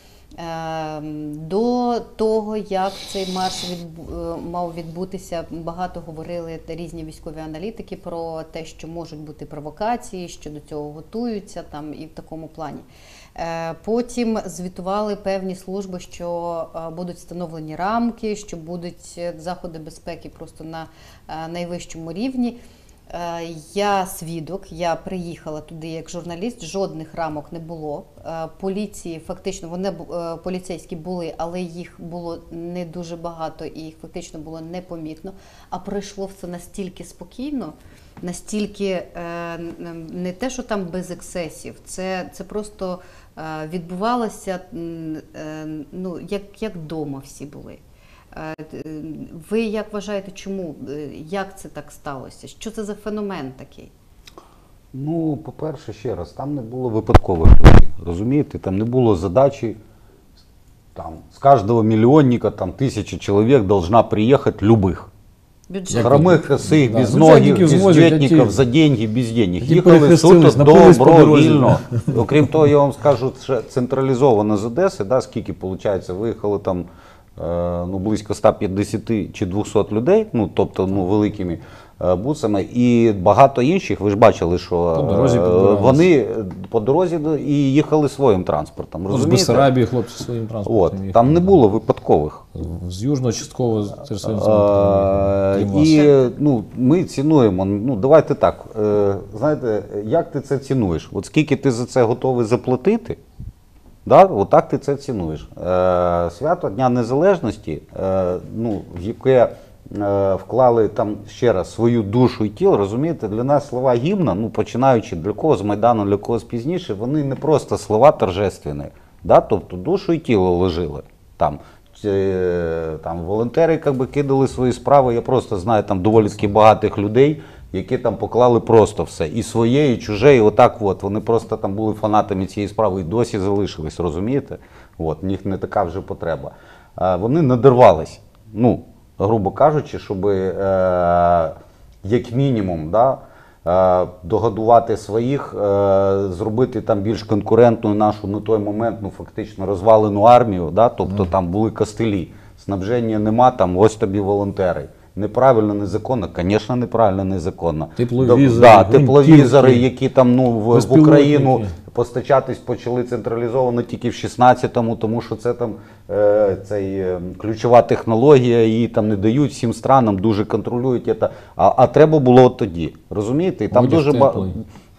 До того, як цей марш мав відбутися, багато говорили різні військові аналітики про те, що можуть бути провокації, що до цього готуються і в такому плані. Потім звітували певні служби, що будуть встановлені рамки, що будуть заходи безпеки просто на найвищому рівні. Я свідок, я приїхала туди як журналіст, жодних рамок не було. Поліції, фактично, вони поліцейські були, але їх було не дуже багато і їх фактично було непомітно. А пройшло все настільки спокійно, настільки не те, що там без ексцесів, це просто відбувалося, як вдома всі були. Ви як вважаєте, чому? Як це так сталося? Що це за феномен такий? По-перше, ще раз, там не було випадкових людей, розумієте? Там не було задачі там, с каждого миллионника там 1000 человек должна приехать любых. Бюджет. Хромых, косых, Да, без ноги, бюджетників без звозять, бюджетників, ті- за деньги, без денег. ті Їхали перехрестились, суто напились по дорозі. добровільно. Окрім того, я вам скажу, що централізовано з Одеси, да, скільки, виходить, виїхало там ну, близько 150 чи 200 людей, ну, тобто ну, великими бусами, і багато інших, ви ж бачили, що По дорозі підбирались. вони по дорозі і їхали своїм транспортом. З Розумієте? Бессарабії хлопці своїм транспортом От, їхали. там не було випадкових. З Южного частково теж своїм транспортом. Крім вас. І ну, ми цінуємо, ну давайте так, знаєте, як ти це цінуєш? От скільки ти за це готовий заплатити, да, отак ти це цінуєш. Свято Дня Незалежності, ну, в яке вклали там ще раз свою душу і тіло, розумієте, для нас слова гімна, ну, починаючи для когось з Майдану, для когось пізніше, вони не просто слова торжественні, да, тобто душу і тіло ложили там. Там волонтери якби кидали свої справи. Я просто знаю там доволі таки багатих людей, які там поклали просто все. І своє, і чуже, і отак от. Вони просто там були фанатами цієї справи і досі залишились, розумієте? От, в них не така вже потреба. Вони надирвались, ну, грубо кажучи, щоб як мінімум, да, догодувати своїх, зробити там більш конкурентною нашу на той момент, ну фактично розвалену армію, да? Тобто там були костелі, снабження нема, там ось тобі волонтери. Неправильно, незаконно, звісно, неправильно, незаконно. Тепловізори, Да, тепловізори, гвинтівки, які там ну, в безпілотники. Україну постачатись почали централізовано тільки в 16-му, тому що це там ключова технологія, її там не дають всім странам, дуже контролюють це. А треба було тоді, розумієте? І там Одяг дуже теплий.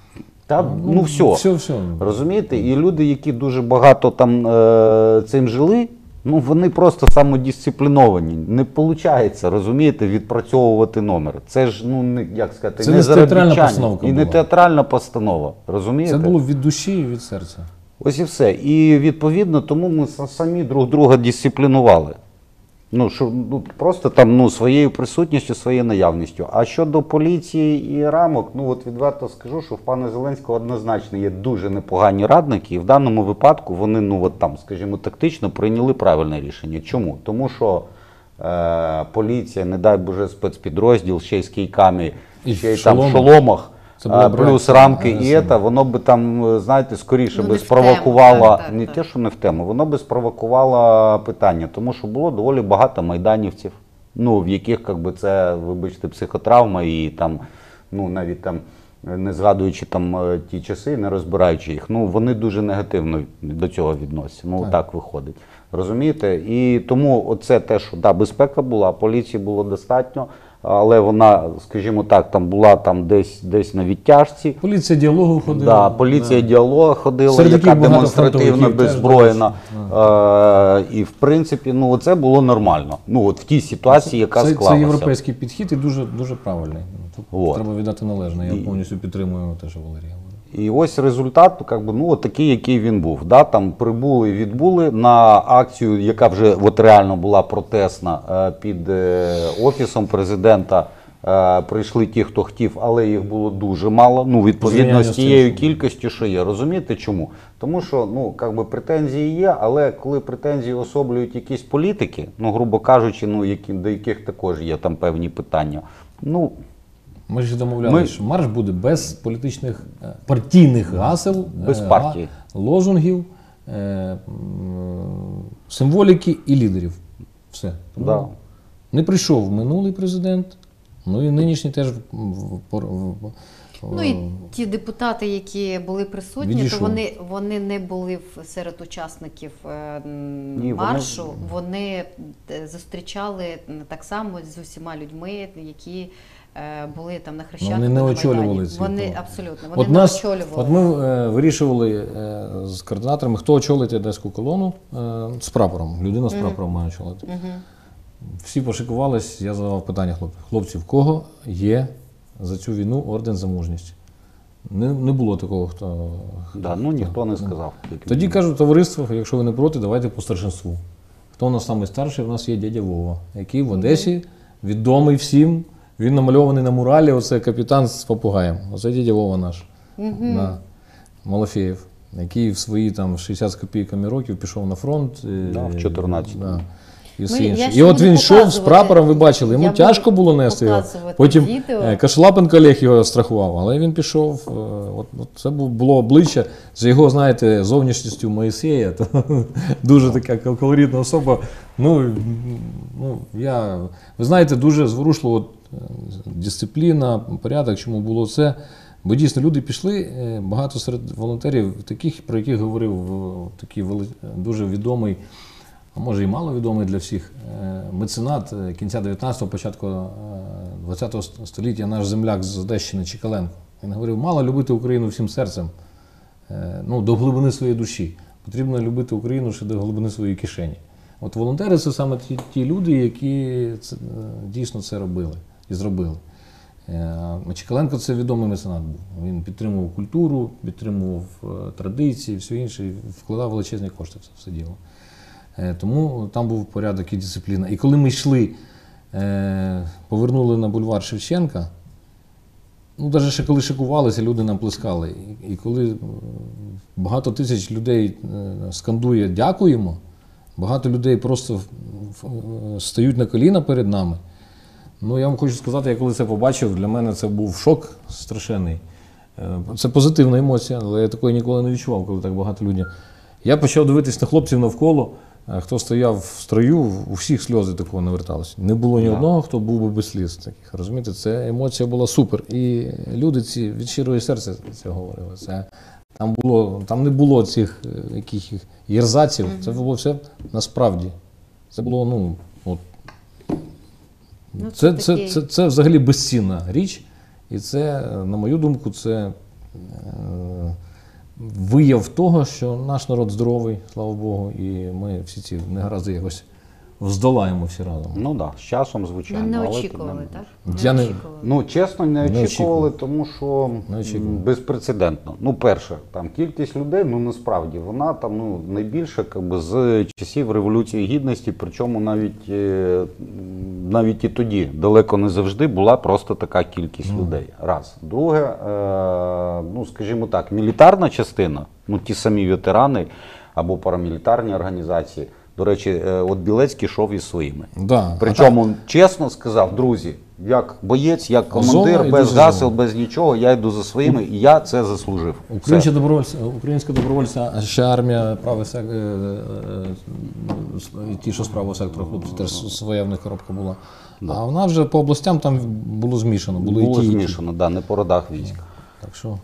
ну все. Все. Розумієте? І люди, які дуже багато там цим жили, ну вони просто самодисципліновані. Не виходить, розумієте, відпрацьовувати номер. Це ж, ну, не, як сказати, Це не не театральна заробітчані. постановка І не була. театральна постанова, розумієте? Це було від душі і від серця. Ось і все. І відповідно тому ми самі друг друга дисциплінували. Ну, що, ну, просто там ну, своєю присутністю, своєю наявністю. А щодо поліції і рамок, ну от відверто скажу, що в пана Зеленського однозначно є дуже непогані радники, і в даному випадку вони, ну от там, скажімо, тактично прийняли правильне рішення. Чому? Тому що поліція, не дай Боже, спецпідрозділ, ще й з кійками, І ще й в там в шоломах. шоломах, Це була плюс реакція рамки і агресивна. це, воно би там, знаєте, скоріше Ну, би не в спровокувало, тему, так, не так. те, що не в тему, воно би спровокувало питання, тому що було доволі багато майданівців, ну, в яких, як би, це, вибачте, психотравма і там, ну, навіть там, не згадуючи там ті часи, не розбираючи їх, ну, вони дуже негативно до цього відносяться, ну, так виходить. Розумієте? І тому оце те, що, да, безпека була, поліції було достатньо, але вона, скажімо так, там була там десь на відтяжці. Поліція діалогу ходила. Да, поліція діалогу ходила, Серед яка яких багато демонстративно фронтовиків теж, беззброєна. І в принципі, ну це було нормально. Ну от в тій ситуації, яка Це склалася. європейський підхід і дуже, дуже правильний. Тут От. треба віддати належне. Я повністю підтримую те, що Валерій говорить. І ось результат, как би, ну, от такий, який він був. Да? Там прибули, відбули на акцію, яка вже от реально була протестна під офісом президента. Прийшли ті, хто хотів, але їх було дуже мало. Ну, відповідно, Порівняння з з тим, тією що кількістю, що є. Розумієте чому? Тому що, ну, как би, претензії є, але коли претензії особлюють якісь політики, ну, грубо кажучи, ну, до яких також є там певні питання. Ну, Ми ж домовлялися, що марш буде без політичних партійних гасел, Без партії. лозунгів, символіки і лідерів. Все. Тому да. не прийшов минулий президент, ну і нинішній теж Ну і ті депутати, які були присутні, Відійшов. то вони не були серед учасників Ні, маршу. Вони зустрічали так само з усіма людьми, які були там на Хрещатику. Вони не на очолювали Майдані. ці Вони того. абсолютно вони не очолювали. От ми вирішували з координаторами, хто очолить одеську колону з прапором. Людина з прапором має очолити. Всі пошикувались, я задавав питання хлопців. Хлопці, в кого є за цю війну орден за мужність? Не було такого, хто... Да, ну, ніхто не сказав. Тоді кажуть, товариство, якщо ви не проти, давайте по старшинству. Хто у нас найстарший? У нас є дядя Вова, який в Одесі відомий всім. Він намальований на муралі, оце капітан з попугаєм. Оце дядя Вова наш, да, Малафєєв. який в свої там 60 з копійками років пішов на фронт. Да, в 14-му. Да, і все Ну, я інше. ще І от буду він йшов з показувати. прапором, ви бачили, йому Я тяжко буду було нести його. показувати Потім відео. Кашалапенко Олег його страхував, але він пішов. От це було обличчя з його, знаєте, зовнішністю Моїсея. То, дуже така колоритна особа. Ви знаєте, дуже зворушливо дисципліна, порядок, чому було це. Бо дійсно люди пішли, багато серед волонтерів, таких, про яких говорив такий дуже відомий, а може і маловідомий для всіх, меценат кінця 19-го, початку 20-го століття, наш земляк з Одещини Чекаленко. Він говорив, мало любити Україну всім серцем, до глибини своєї душі. Потрібно любити Україну ще до глибини своєї кишені. От волонтери – це саме ті люди, які дійсно це робили і зробили. Чекаленко – це відомий меценат був. Він підтримував культуру, підтримував традиції, все інше, і вкладав величезні кошти в це все діло. Тому там був порядок і дисципліна. І коли ми йшли, повернули на бульвар Шевченка, навіть ще коли шикувалися, люди нам плескали. І коли багато тисяч людей скандує «дякуємо», багато людей просто стають на коліна перед нами. Я вам хочу сказати, я коли це побачив, для мене це був шок страшенний. Це позитивна емоція, але я такої ніколи не відчував, коли так багато людей. Я почав дивитись на хлопців навколо, хто стояв в строю, у всіх сльози такого наверталися. Не було ні одного, хто був би без сліз таких. Розумієте, це емоція була супер. І люди ці від щирого серця це говорили. Там не було цих якихось єрзаців, це було все насправді. Це було, це взагалі безцінна річ. І це, на мою думку, це вияв того, що наш народ здоровий, слава Богу, і ми всі ці негаразди якось здолаємо всі разом. Ну так, з часом, звичайно. Не але очікували, тим так? Я Не не- очікували. чесно, не очікували, тому що Не очікували. безпрецедентно. Перше, там кількість людей, насправді, вона там найбільша з часів Революції Гідності, причому навіть і тоді далеко не завжди була просто така кількість людей. Раз. Друге, скажімо так, мілітарна частина, ті самі ветерани або парамілітарні організації. До речі, от Білецький йшов із своїми. Да. Причому чесно сказав, друзі, як боєць, як командир, Азова, без йду за гасел, Азовом. без нічого, я йду за своїми, і я це заслужив. Українська добровольця, ще армія, ті, що з правого сектора, хлопці, теж своя в них коробка була. А вона вже по областям там було змішано. Було і ті. Змішано, не по родах військ. Так що...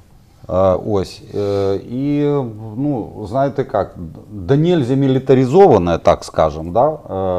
І, знаєте як, да нельзя мілітаризоване, так скажемо,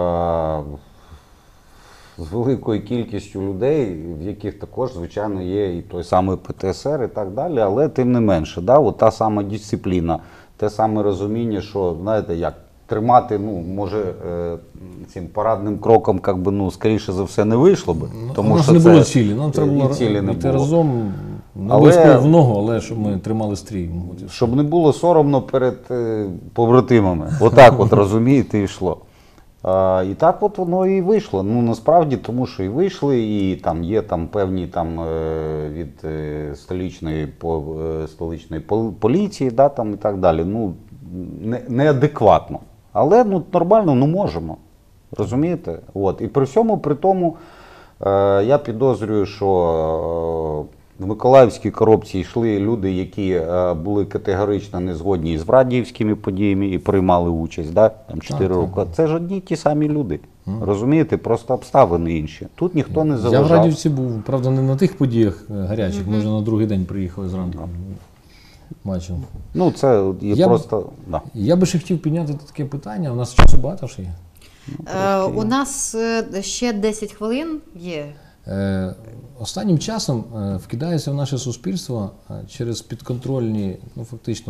з великою кількістю людей, в яких також, звичайно, є і той самий ПТСР і так далі, але тим не менше, от та сама дисципліна, те саме розуміння, що, знаєте, як, тримати, може, цим парадним кроком, скоріше за все, не вийшло би. Тому що не було цілі, нам треба було йти разом, не обов'язково в ногу, але щоб ми тримали стрій. Щоб не було соромно перед побратимами. Отак розумієте, йшло. І так воно і вийшло. Насправді, тому що і вийшли, і там є певні від столичної поліції, і так далі. Неадекватно. Але нормально, можемо. Розумієте? І при всьому, при тому, я підозрюю, що в Миколаївській коробці йшли люди, які були категорично не згодні з Врадіївськими подіями і приймали участь, там 4 роки. Це ж одні й ті самі люди. Розумієте? Просто обставини інші. Тут ніхто не заважав. Я в Радіївці був, правда, не на тих подіях гарячих, ми вже на другий день приїхали зранку. Бачив. Це є просто... Я би ще хотів підняти таке питання, у нас часу багато ще є? У нас ще 10 хвилин є. Останнім часом вкидається в наше суспільство через підконтрольні, фактично,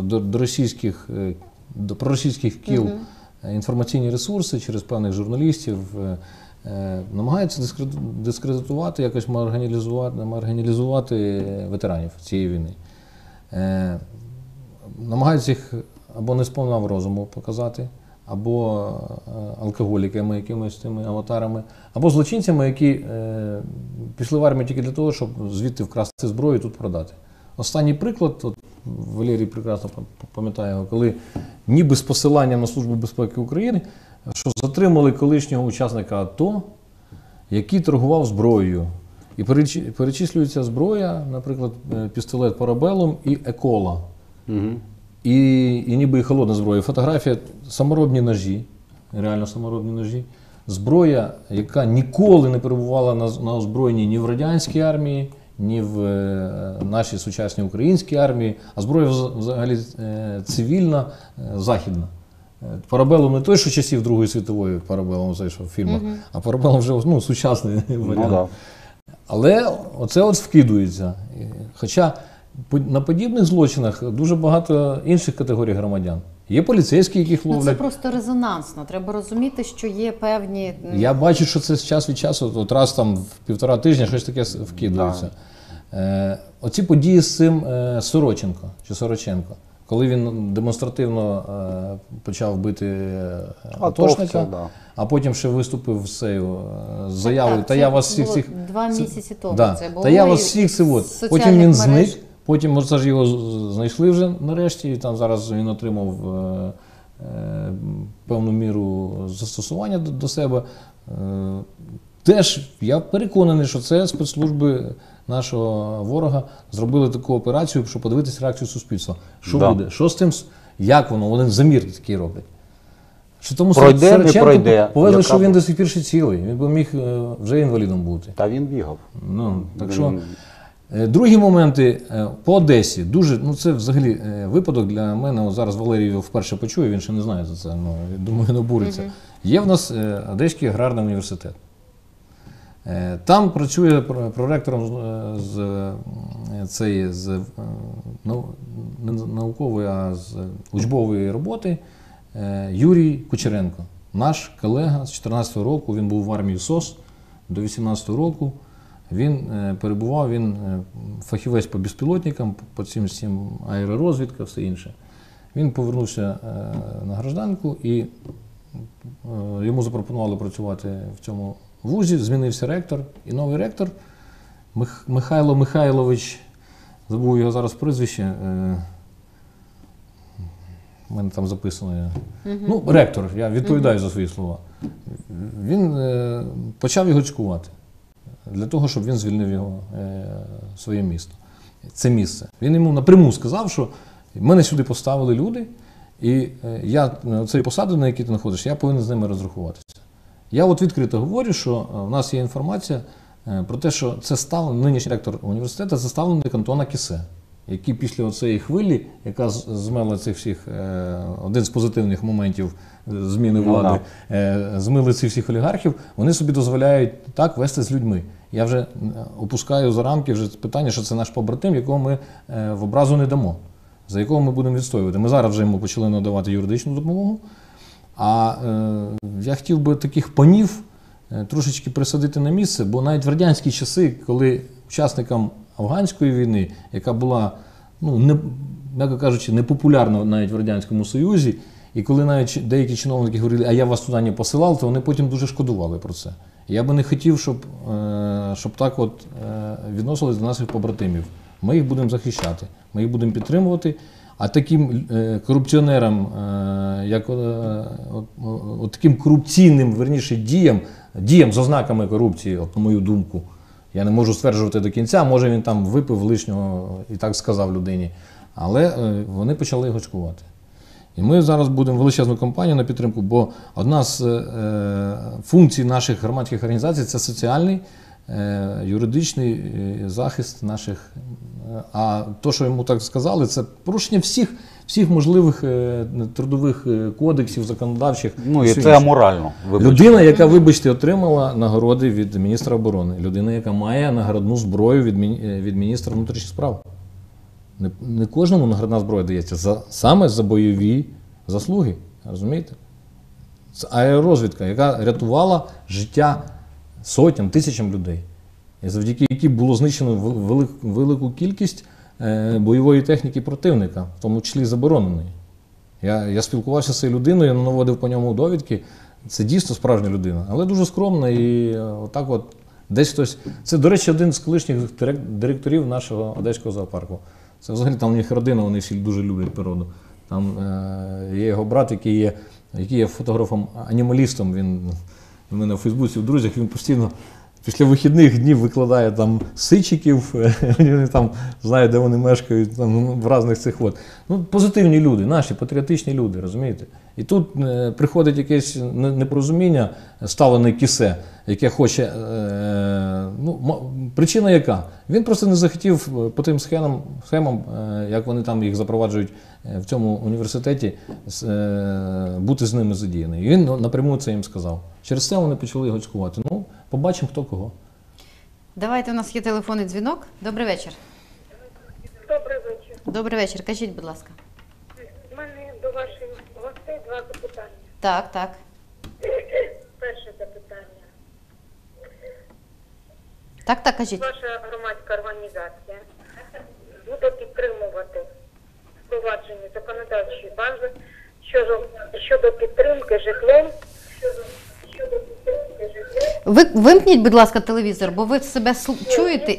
до проросійських кіл інформаційні ресурси, через певних журналістів, намагаються дискредитувати, якось маргіналізувати ветеранів цієї війни. Намагаються їх або не сповна розуму показати, або алкоголіками, якимись тими аватарами, або злочинцями, які пішли в армію тільки для того, щоб звідти вкрасти зброю і тут продати. останній приклад, от Валерій прекрасно пам'ятає його, коли ніби з посиланням на Службу безпеки України, що затримали колишнього учасника АТО, який торгував зброєю. І перечислюється зброя, наприклад, пістолет Парабеллум і Екола. І ніби і холодна зброя. Фотографія – саморобні ножі, реально саморобні ножі. Зброя, яка ніколи не перебувала на озброєнні ні в радянській армії, ні в нашій сучасній українській армії, а зброя взагалі цивільна, західна. Парабеллум не той, що часів Другої світової Парабеллум зайшов в фільмах, а Парабеллум вже сучасний варіант. Да. Але оце от вкидується. Хоча на подібних злочинах дуже багато інших категорій громадян. Є поліцейські, яких ловлять. Це просто резонансно. Треба розуміти, що є певні... Я бачу, що це час від часу, от раз там в 1,5 тижня щось таке вкидується. Оці події з цим Сороченко, коли він демонстративно почав бити атошника, а потім ще виступив з цією заявою. Так, та я вас всіх... 2 місяці тому це було. Та я вас всіх... Потім він зник. Потім оце ж його знайшли вже нарешті, і там зараз він отримав певну міру застосування до себе. Теж я переконаний, що це спецслужби нашого ворога зробили таку операцію, щоб подивитися реакцію суспільства. Що буде? Що з тим? Як воно? Вони замір такий роблять. Що тому пройде, не пройде. Повезли, що він до сих пір ще цілий. Він би міг вже інвалідом бути. Та він бігав. Так що... Другі моменти по Одесі. Дуже, це взагалі випадок для мене. От зараз Валерій його вперше почує, він ще не знає за це, думаю, не обуриться. Є в нас Одеський аграрний університет. Там працює проректором з наукової, а з учбової роботи Юрій Кучеренко. Наш колега з 14-го року, він був в армії СОС до 18-го року. Він перебував, він фахівець по безпілотникам, по цим аеророзвідка, все інше. Він повернувся на гражданку і йому запропонували працювати в цьому вузі, змінився ректор. І новий ректор Михайло Михайлович, забув його зараз прізвище, в мене там записано. Ректор, я відповідаю за свої слова. Він почав його цькувати. Для того, щоб він звільнив його, своє місто, це місце. Він йому напряму сказав, що мене сюди поставили люди, і я цієї посади, на якій ти знаходишся, я повинен з ними розрахуватися. Я от відкрито говорю, що в нас є інформація про те, що це нинішній ректор університету, це ставленик Антона Кісе, який після цієї хвилі, яка змела цих всіх, один з позитивних моментів зміни влади, змили цих всіх олігархів, вони собі дозволяють так вести з людьми. Я вже опускаю за рамки вже питання, що це наш побратим, якого ми в образу не дамо, за якого ми будемо відстоювати. Ми зараз вже йому почали надавати юридичну допомогу, а я хотів би таких панів трошечки присадити на місце, бо навіть в радянські часи, коли учасникам афганської війни, яка була, м'яко кажучи, непопулярна навіть в Радянському Союзі, і коли навіть деякі чиновники говорили, а я вас туди не посилав, то вони потім дуже шкодували про це. Я би не хотів, щоб так от відносились до наших побратимів. Ми їх будемо захищати, ми їх будемо підтримувати, а таким корупціонерам, таким корупційним, верніше, діям з ознаками корупції, на мою думку, я не можу стверджувати до кінця, може він там випив лишнього і так сказав людині, але вони почали його цькувати. І ми зараз будемо величезну кампанію на підтримку, бо одна з функцій наших громадських організацій – це соціальний, юридичний захист наших. А то, що йому так сказали, це порушення всіх можливих трудових кодексів, законодавчих. І це аморально. Людина, яка, вибачте, отримала нагороди від міністра оборони. Людина, яка має наградну зброю від міністра внутрішніх справ. Не кожному наградна зброя дається, саме за бойові заслуги, розумієте? Це аеророзвідка, яка рятувала життя сотням, тисячам людей. І завдяки якій було знищено велику кількість бойової техніки противника, в тому числі забороненої. Я спілкувався з цією людиною, я наводив по ньому довідки. Це дійсно справжня людина, але дуже скромна і отак от десь хтось... Це, до речі, один з колишніх директорів нашого Одеського зоопарку. Це взагалі там у них родина, вони всі дуже люблять природу. Там є його брат, який є фотографом-анімалістом. Він у мене в Фейсбуці, в друзях, він постійно після вихідних днів викладає там сичиків, вони там знають, де вони мешкають, там, в різних цих от. Ну, позитивні люди, наші патріотичні люди, розумієте? І тут приходить якесь непорозуміння, ставлене кісе, яке хоче. Причина яка? Він просто не захотів по тим схемам, як вони там їх запроваджують в цьому університеті, бути з ними задіяний. І він напряму це їм сказав. Через це вони почали його цькувати. Ну, побачимо, хто кого. Давайте, у нас є телефонний дзвінок. Добрий вечір. Добрий вечір. Добрий вечір. Кажіть, будь ласка. У мене до ваших гостей два запитання. Так, так. Перше запитання. Так, кажіть. Ваша громадська організація буде підтримувати впровадження законодавчої бази щодо підтримки житлом. Ви вимкніть, будь ласка, телевізор, бо ви себе чуєте.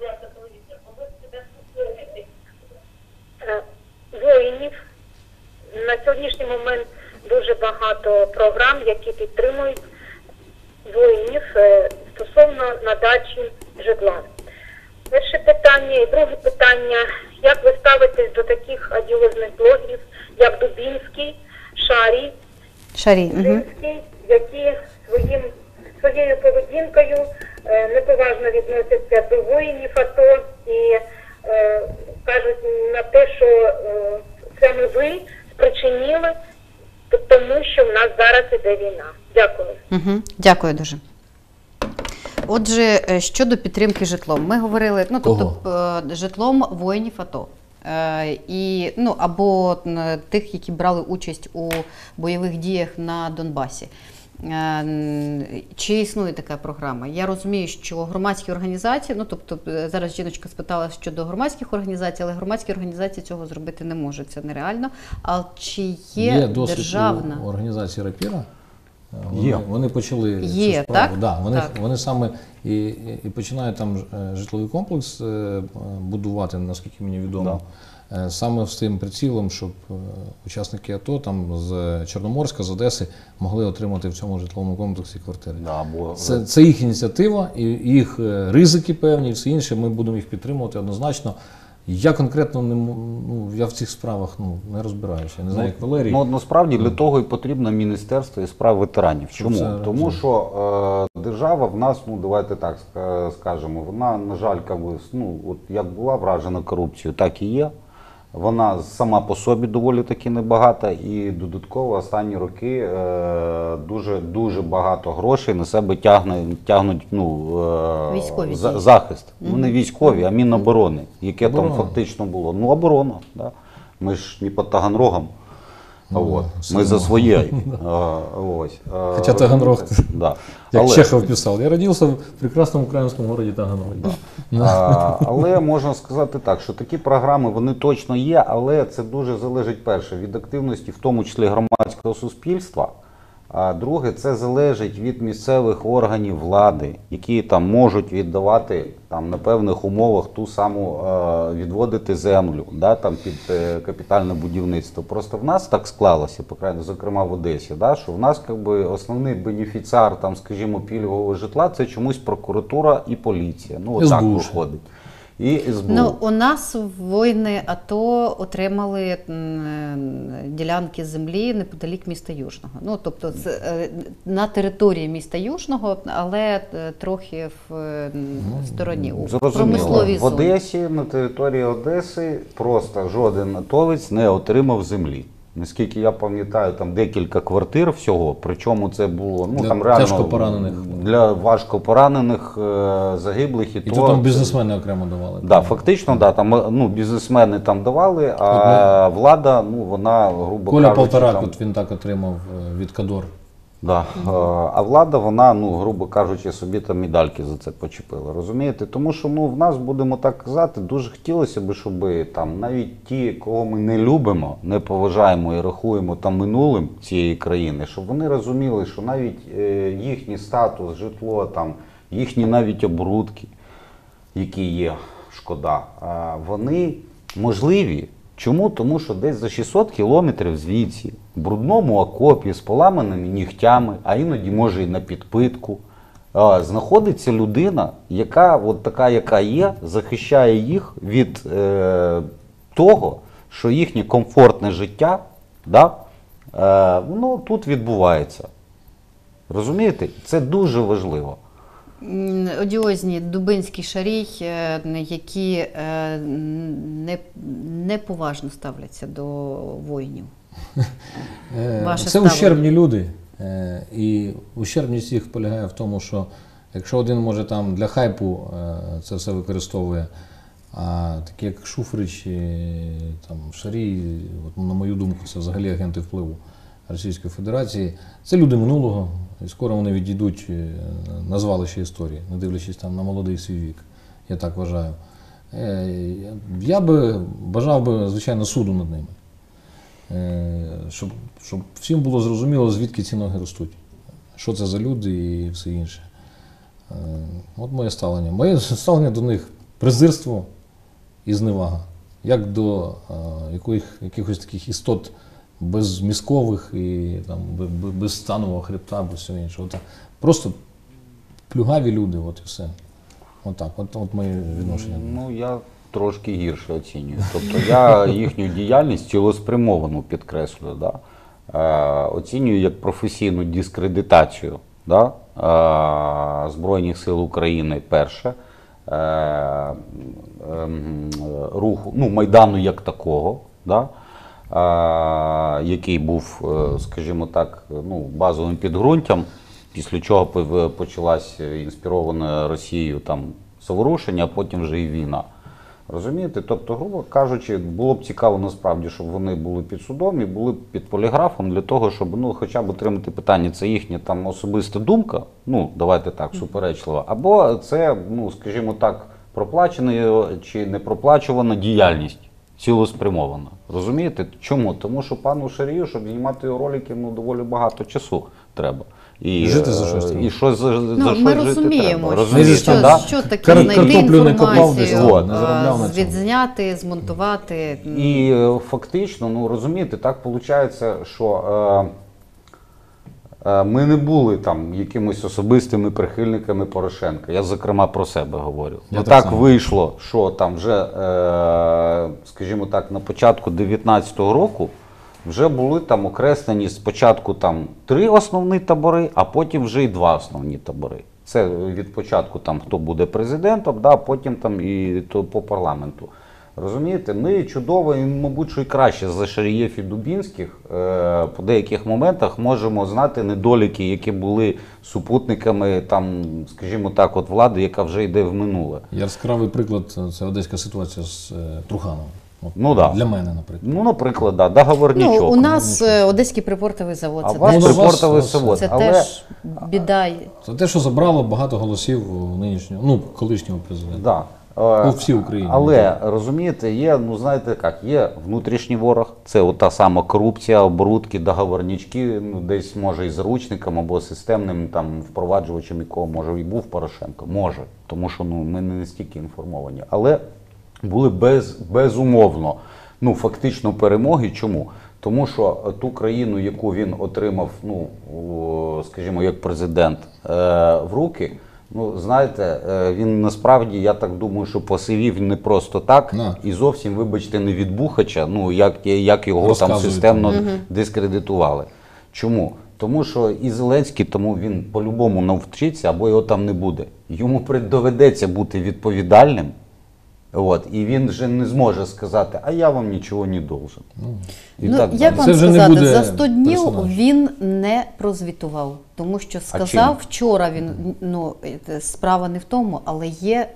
Воїнів. На сьогоднішній момент дуже багато програм, які підтримують воїнів стосовно надачі житла. Перше питання. І друге питання. Як ви ставитесь до таких одіозних блогерів, як Дубінський, Шарій. Дубінський, які своєю поведінкою неповажно відносяться до воїнів АТО і кажуть на те, що саме ви спричинили тому, що в нас зараз іде війна. Дякую. Дякую дуже. Отже, щодо підтримки житлом. Ми говорили, житлом воїнів АТО. Або тих, які брали участь у бойових діях на Донбасі. Чи існує така програма? Я розумію, що громадські організації, зараз жіночка спитала щодо громадських організацій, але громадські організації цього зробити не можуть, це нереально. А чи є досвід державна? у організації «Рапіра». Є. Вони почали Є, цю справу. так? Да, Так. вони саме і починають там житловий комплекс будувати, наскільки мені відомо. Саме з тим прицілом, щоб учасники АТО там з Чорноморська, з Одеси могли отримати в цьому житловому комплексі квартири. Це їх ініціатива, і їх ризики певні, і все інше. Ми будемо їх підтримувати однозначно. Я конкретно я в цих справах не розбираюся. Я не знаю, як Валерій. Насправді для того і потрібно Міністерство із справ ветеранів. Чому? Тому що держава в нас, давайте так скажемо, вона, на жаль, як була вражена корупцією, так і є. Вона сама по собі доволі таки небагата, і додатково останні роки дуже багато грошей на себе тягнуть захист. Не військові, а Міноборони, яке там фактично було. Оборона. Да? Ми ж не під Таганрогом. Ми за своє. Хоча Таганрог, як Але Чехов писав, я родився в прекрасному українському місті Таганрог. Але можна сказати так, що такі програми, вони точно є, але це дуже залежить, перше, від активності, в тому числі громадського суспільства. А друге, це залежить від місцевих органів влади, які там можуть віддавати на певних умовах ту саму відводити землю, там під капітальне будівництво. Просто в нас так склалося, зокрема в Одесі, що в нас основний бенефіціар, скажімо, пільгового житла – це чомусь прокуратура і поліція. Так виходить. І СБУ. У нас воїни АТО отримали ділянки землі неподалік міста Южного. Тобто на території міста Южного, але трохи в стороні, у промисловій В зоні. Одесі, на території Одеси, просто жоден атовець не отримав землі. Наскільки я пам'ятаю, там декілька квартир всього, причому це було для важко поранених, загиблих. І то там бізнесмени окремо давали. Фактично, там бізнесмени там давали, а влада, вона, грубо кажучи... Коля Полторак, він так отримав від Кадор. А влада, вона, грубо кажучи, собі там медальки за це почепила, розумієте? Тому що, в нас, будемо так казати, дуже хотілося б, щоб навіть ті, кого ми не любимо, не поважаємо і рахуємо минулим цієї країни, щоб вони розуміли, що навіть їхній статус, житло, їхні навіть оборудки, які є, шкода, вони можливі. Чому? Тому що десь за 600 кілометрів звідси, в брудному окопі, з поламаними нігтями, а іноді може і на підпитку, знаходиться людина, яка от така, яка є, захищає їх від того, що їхнє комфортне життя, да, воно тут відбувається. Розумієте? Це дуже важливо. Одіозні Дубинський Шарій, які неповажно ставляться до воїнів. Ваше Це ставлення? ущербні люди. І ущербність їх полягає в тому, що якщо один може там для хайпу це все використовує, а такі як Шуфрич, там, Шарій, от, на мою думку, це взагалі агенти впливу Російської Федерації, це люди минулого, і скоро вони відійдуть на звалище історії, не дивлячись там на молодий свій вік, я так вважаю. Я би бажав би, звичайно, суду над ними. Щоб всім було зрозуміло, звідки ці ноги ростуть, що це за люди і все інше. От моє ставлення. Моє ставлення до них – презирство і зневага, як до якихось таких істот безмізкових і там, без станового хребта, без всього іншого. Просто плюгаві люди, от і все. Отак, от моє відношення. Ну, я трошки гірше оцінюю. Тобто я їхню діяльність цілеспрямовану підкреслюю. Да? Оцінюю як професійну дискредитацію, да? Збройних сил України, перше, руху, ну, Майдану як такого, да? Який був, скажімо так, ну, базовим підґрунтям, після чого почалась інспірована Росією там заворушення, а потім вже і війна. Розумієте? Тобто, грубо кажучи, було б цікаво насправді, щоб вони були під судом і були б під поліграфом для того, щоб, ну, хоча б отримати питання, це їхня там особиста думка, ну, давайте так, суперечлива, або це, ну, скажімо так, проплачена чи не проплачувана діяльність, цілеспрямована. Розумієте? Чому? Тому що пану Шарію, щоб знімати ролики, ну, доволі багато часу треба. І жити за щось треба. І щось за Ну, щось ми жити розуміємо, треба. що, Розумієте, да? що таке Картоплю знайти не копав десь, інформацію, не заробляв на цьому. відзняти, змонтувати. І фактично, ну розумієте, так виходить, що ми не були там якимось особистими прихильниками Порошенка. Я, зокрема, про себе говорю. Я Ну, так так само. вийшло, що там вже, скажімо так, на початку 19-го року вже були там окреслені спочатку там 3 основні табори, а потім вже і 2 основні табори. Це від початку там хто буде президентом, да, потім там і то по парламенту. Розумієте, ми чудово і, мабуть, що і краще за Шарієв і Дубінських по деяких моментах можемо знати недоліки, які були супутниками там, скажімо так, от влади, яка вже йде в минуле. Яскравий приклад – це одеська ситуація з Трухановим. От, Ну, да. Для мене, наприклад. Ну, наприклад, да, договорничок. Ну, у нас Одеський припортовий завод. А Це у вас теж, припортовий це завод. це Але теж біда. Це те, що забрало багато голосів у нинішнього, ну, колишнього президента. да. По всій Україні. Але, розумієте, є, ну знаєте як, є внутрішній ворог, це от та сама корупція, оборудки, договорнички, ну, десь може і заручником або системним там впроваджувачем, якого може і був Порошенко. Може, тому що ну, ми не настільки інформовані. Але були безумовно, ну фактично перемоги. Чому? Тому що ту країну, яку він отримав, ну, скажімо, як президент в руки, ну, знаєте, він насправді, я так думаю, що посивів не просто так, і зовсім, вибачте, не від Бухача, ну, як його там системно дискредитували. Чому? Тому що і Зеленський, тому він по-любому навчиться, або його там не буде. Йому доведеться бути відповідальним, от, і він вже не зможе сказати, а я вам нічого не должен. І Ну, так як далі. вам Це вже не сказати, буде за 100 днів персонаж. він не прозвітував, тому що сказав вчора він, ну, справа не в тому, але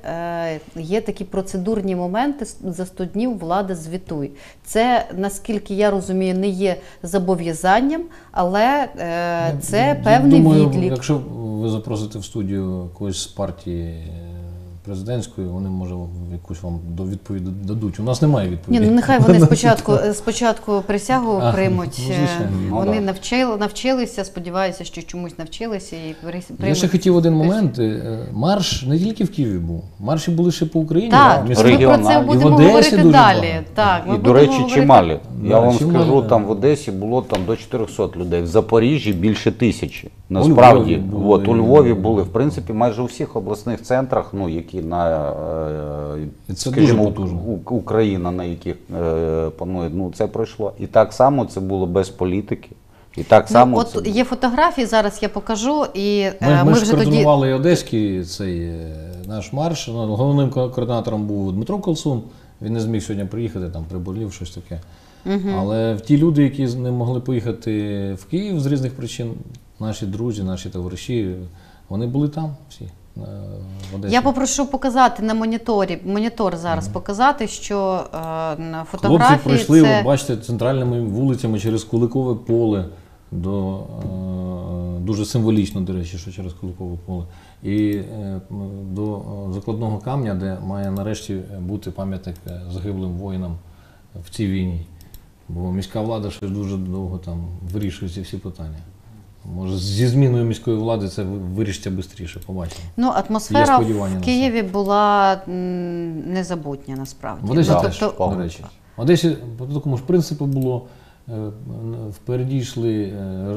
є такі процедурні моменти, за 100 днів влада звітує. Це, наскільки я розумію, не є зобов'язанням, але це певний Думаю, відлік. якщо ви запросите в студію когось з партії президентською, вони, може, якусь вам відповідь дадуть. У нас немає Ні, відповіді. ну нехай вони спочатку присягу приймуть. ну, звичайно. Вони Ну, навчилися, сподіваюся, що чомусь навчилися і Я ще приймуть. хотів один момент. Марш не тільки в Києві був, марші були ще по Україні. Так, да, ми про це регіональні. будемо І в Одесі говорити дуже далі. багато. Так, ми І, до будемо речі, говорити- чималі. Да, Я вам чималі, скажу, да. там в Одесі було там до 400 людей, в Запоріжжі більше 1000. Насправді, Львові були. у Львові були, в принципі, майже у всіх обласних центрах, ну, які на, І це скажімо, дуже потужно. Україна, на яких панує, ну, це пройшло. І так само це було без політики. І так само Ну, це от є фотографії, зараз я покажу, і Ми ж вже тоді... координували і одеський цей наш марш. Ну, головним координатором був Дмитро Колсун. Він не зміг сьогодні приїхати, там приболів, щось таке. Але ті люди, які не могли поїхати в Київ з різних причин, наші друзі, наші товариші, вони були там всі. В Одесі. Я попрошу показати на монітор зараз показати, що на фотографії Хлопці пройшли, це... ви бачите, центральними вулицями через Куликове поле, до, дуже символічно, до речі, що через Куликове поле, і до закладного камня, де має нарешті бути пам'ятник загиблим воїнам в цій війні. Бо міська влада ще дуже довго там вирішує ці всі питання. Може, зі зміною міської влади це вирішиться швидше, побачимо. Ну, Є атмосфера сподівання на в це. Києві була незабутня, насправді. В Одесі Ну, теж, тобто- до речі. В Одесі по такому ж принципу було, впереді йшли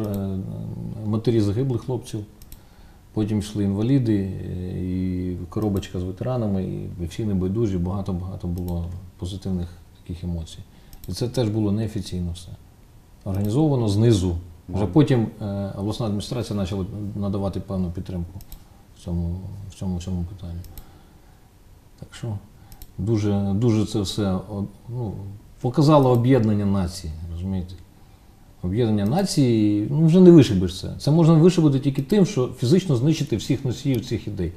матері загиблих хлопців, потім йшли інваліди, і коробочка з ветеранами, і всі небайдужі, багато було позитивних таких емоцій. І це теж було неофіційно все. Організовано знизу. Вже потім обласна адміністрація почала надавати певну підтримку в цьому питанні. Так що дуже це все показало об'єднання нації, розумієте? Об'єднання нації вже не вишибеш це. Це можна вишибити тільки тим, що фізично знищити всіх носіїв цих ідей.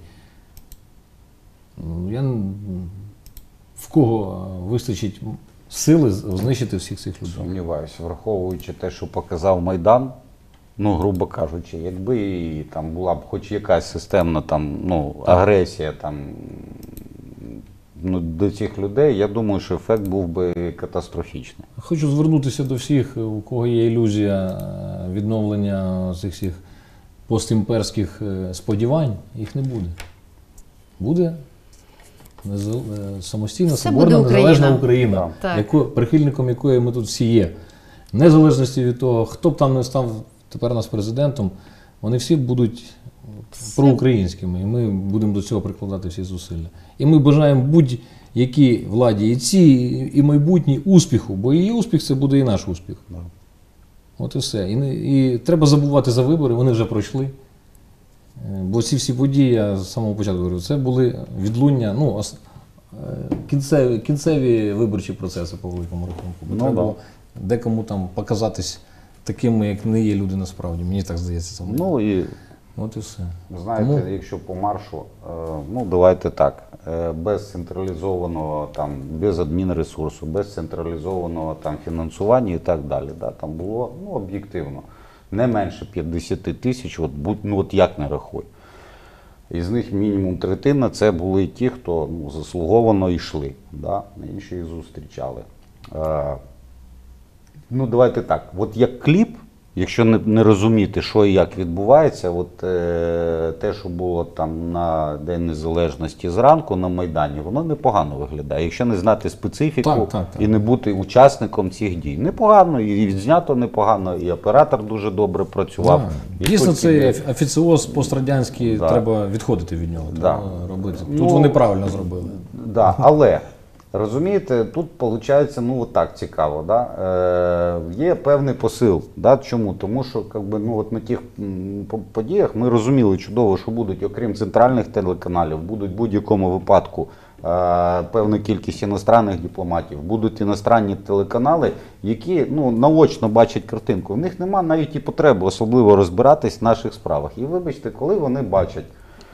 В кого вистачить сили знищити всіх цих людей? Сумніваюся, враховуючи те, що показав Майдан, ну, грубо кажучи, якби і там була б хоч якась системна там, ну, агресія там, ну, до цих людей, я думаю, що ефект був би катастрофічний. Хочу звернутися до всіх, у кого є ілюзія відновлення цих всіх постімперських сподівань, їх не буде. Буде самостійна, Все соборна, буде незалежна Україна. Україна, Так. прихильником якої ми тут всі є. Незалежності від того, хто б там не став тепер нас президентом, вони всі будуть проукраїнськими, і ми будемо до цього прикладати всі зусилля. І ми бажаємо будь-якій владі, і цій, і майбутній, успіху, бо її успіх – це буде і наш успіх. От і все. І треба забувати за вибори, вони вже пройшли. Бо ці всі події, я з самого початку говорю, це були відлуння, кінцеві виборчі процеси по великому рахунку. Бо треба було декому там показатись такими, як не є люди насправді. Мені так здається. Ну і от і все. знаєте, якщо по маршу, ну давайте так, без централізованого, там, без адмінресурсу, без централізованого там фінансування і так далі, да, там було, ну, об'єктивно, не менше 50 тисяч, от як не рахуй. Із них мінімум третина це були ті, хто, ну, заслуговано йшли, да, інші їх зустрічали. Ну, давайте так, от як кліп, якщо не розуміти, що і як відбувається, от те, що було там на День Незалежності зранку на Майдані, воно непогано виглядає. Якщо не знати специфіку Так. і не бути учасником цих дій. Непогано, і знято непогано, і оператор дуже добре працював. І Дійсно, тут цей ці- офіціоз пострадянський, Да. треба відходити від нього, Да. треба робити. Тут Ну, вони правильно зробили. Да, але, розумієте, тут виходить, ну, отак цікаво. Да? Є певний посил. Да? Чому? Тому що ну, от на тих подіях ми розуміли чудово, що будуть, окрім центральних телеканалів, будуть в будь-якому випадку певна кількість іностранних дипломатів, будуть іностранні телеканали, які, ну, наочно бачать картинку. В них немає навіть і потреби особливо розбиратись в наших справах. І вибачте, коли вони бачать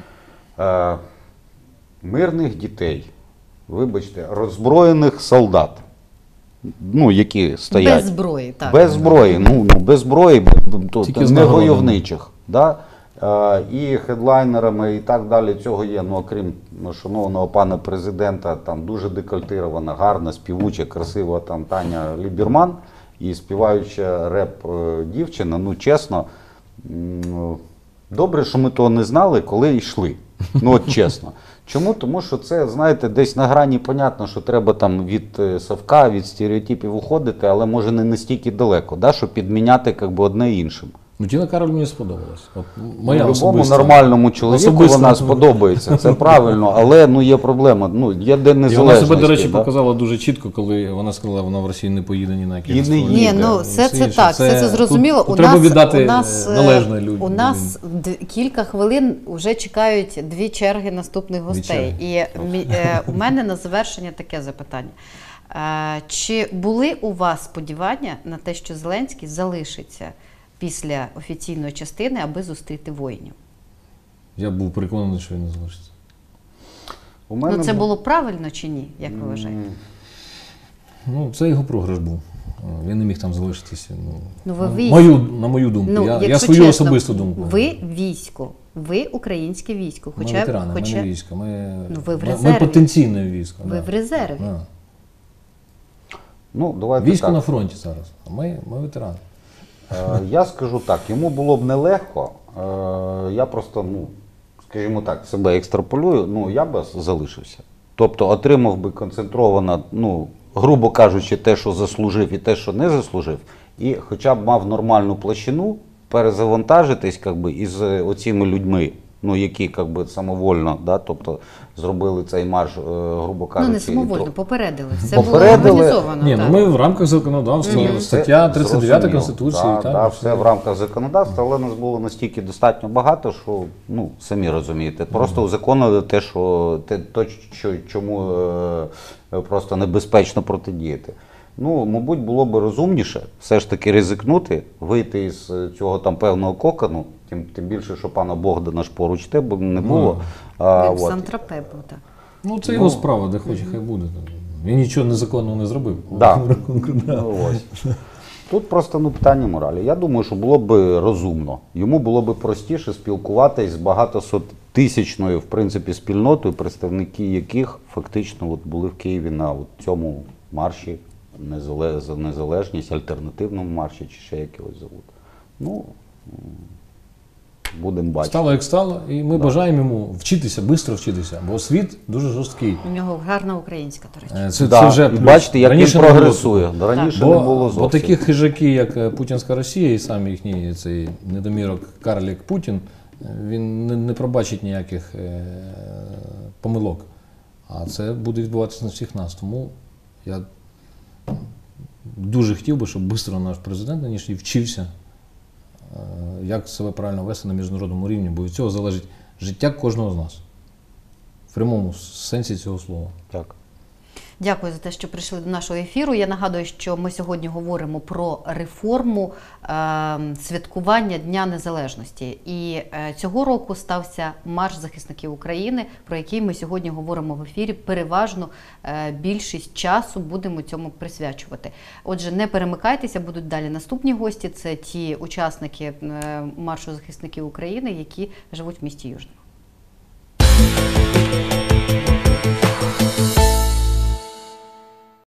мирних дітей, вибачте, роззброєних солдат, ну, які стоять. Без зброї, так. Без зброї, без зброї, Тільки з не нагородами. войовничих. Да? І хедлайнерами і так далі цього є, ну окрім шановного пана президента, там дуже декольтирована, гарна, співуча, красива там Таня Ліберман і співаюча реп дівчина, ну чесно, добре, що ми того не знали, коли йшли. Ну от чесно. Чому? Тому що це, знаєте, десь на грані понятно, що треба там від совка, від стереотипів уходити, але може не настільки далеко, да, щоб підміняти якби одне іншим. Ну, Тіна Кароль мені сподобалась. От, Любому особиста- нормальному чоловіку особиста- вона сподобається, це правильно, але ну є проблема. Ну, є День І вона Незалежності. себе, до речі, да? показала дуже чітко, коли вона сказала, вона в Росії не поїде ні на які І не ресторани. їде. Ні, ну Все це інше. так, все це зрозуміло. Тут треба віддати належне людям. У нас кілька хвилин вже чекають дві черги наступних гостей. черги. І у мене на завершення таке запитання. Чи були у вас сподівання на те, що Зеленський залишиться після офіційної частини, аби зустріти воїнів? Я був переконаний, що він не залишиться. У мене Ну це було правильно чи ні, як ви вважаєте? Ну, це його програш був. Він не міг там залишитися. Ну, ви На мою думку. Ну, я якщо свою чесно, особисту думку. Ви військо, ви українське військо. Ми Хоча, ветерани, ми хоча не військо. Ну, ви в ми резерві. потенційне військо. ви да. в резерві. Да. Ну, давайте Військо так. на фронті зараз, а ми ветерани. Я скажу так, йому було б нелегко. Я просто, ну, скажімо так, себе екстраполюю, ну, я б залишився. Тобто отримав би концентровано, ну, грубо кажучи, те, що заслужив і те, що не заслужив, і хоча б мав нормальну площину перезавантажитись, якби, із оціми людьми, ну, які, якби, самовольно, да, тобто зробили цей марш, грубо кажучи. Ну, не самовольно, попередили. Все Попередили. було організовано. Ні, ну так. ми в рамках законодавства, Ні, стаття це 39 зрозуміло. Конституції. Да, так, да, все в рамках законодавства, але нас було настільки достатньо багато, що, ну, самі розумієте, просто узаконили те, що, чому просто небезпечно протидіяти. Ну, мабуть, було б розумніше все ж таки ризикнути, вийти із цього там певного кокону, тим більше, що пана Богдана ж поруч тебе не було. Він в От. Сан-Тропе був, так. Ну, це його справа, де хоче, хай буде. Він нічого незаконного не зробив. Да. Ну, ось. Тут просто, ну, питання моралі. Я думаю, що було б розумно. Йому було б простіше спілкуватись з багатотисячною, в принципі, спільнотою, представники яких фактично от були в Києві на от цьому марші за незалежність, альтернативному марші чи ще якогось заводу. Ну, будемо бачити. Стало як стало, і ми бажаємо йому вчитися, швидко вчитися, бо світ дуже жорсткий. У нього гарна українська, до речі. Це Да. вже І плюс. бачите, як Раніше він не було прогресує. такого. Раніше не було Бо зовсім. такі хижаки, як Путінська Росія і сам їхній цей недомірок Карлік Путін, він не пробачить ніяких помилок. А це буде відбуватися на всіх нас. Тому я дуже хотів би, щоб швидко наш президент нинішній вчився, як себе правильно вести на міжнародному рівні, бо від цього залежить життя кожного з нас. В прямому сенсі цього слова. Так. Дякую за те, що прийшли до нашого ефіру. Я нагадую, що ми сьогодні говоримо про реформу святкування Дня Незалежності. І цього року стався марш захисників України, про який ми сьогодні говоримо в ефірі. Переважно більшість часу будемо цьому присвячувати. Отже, не перемикайтеся, будуть далі наступні гості. Це ті учасники маршу захисників України, які живуть в місті Южне.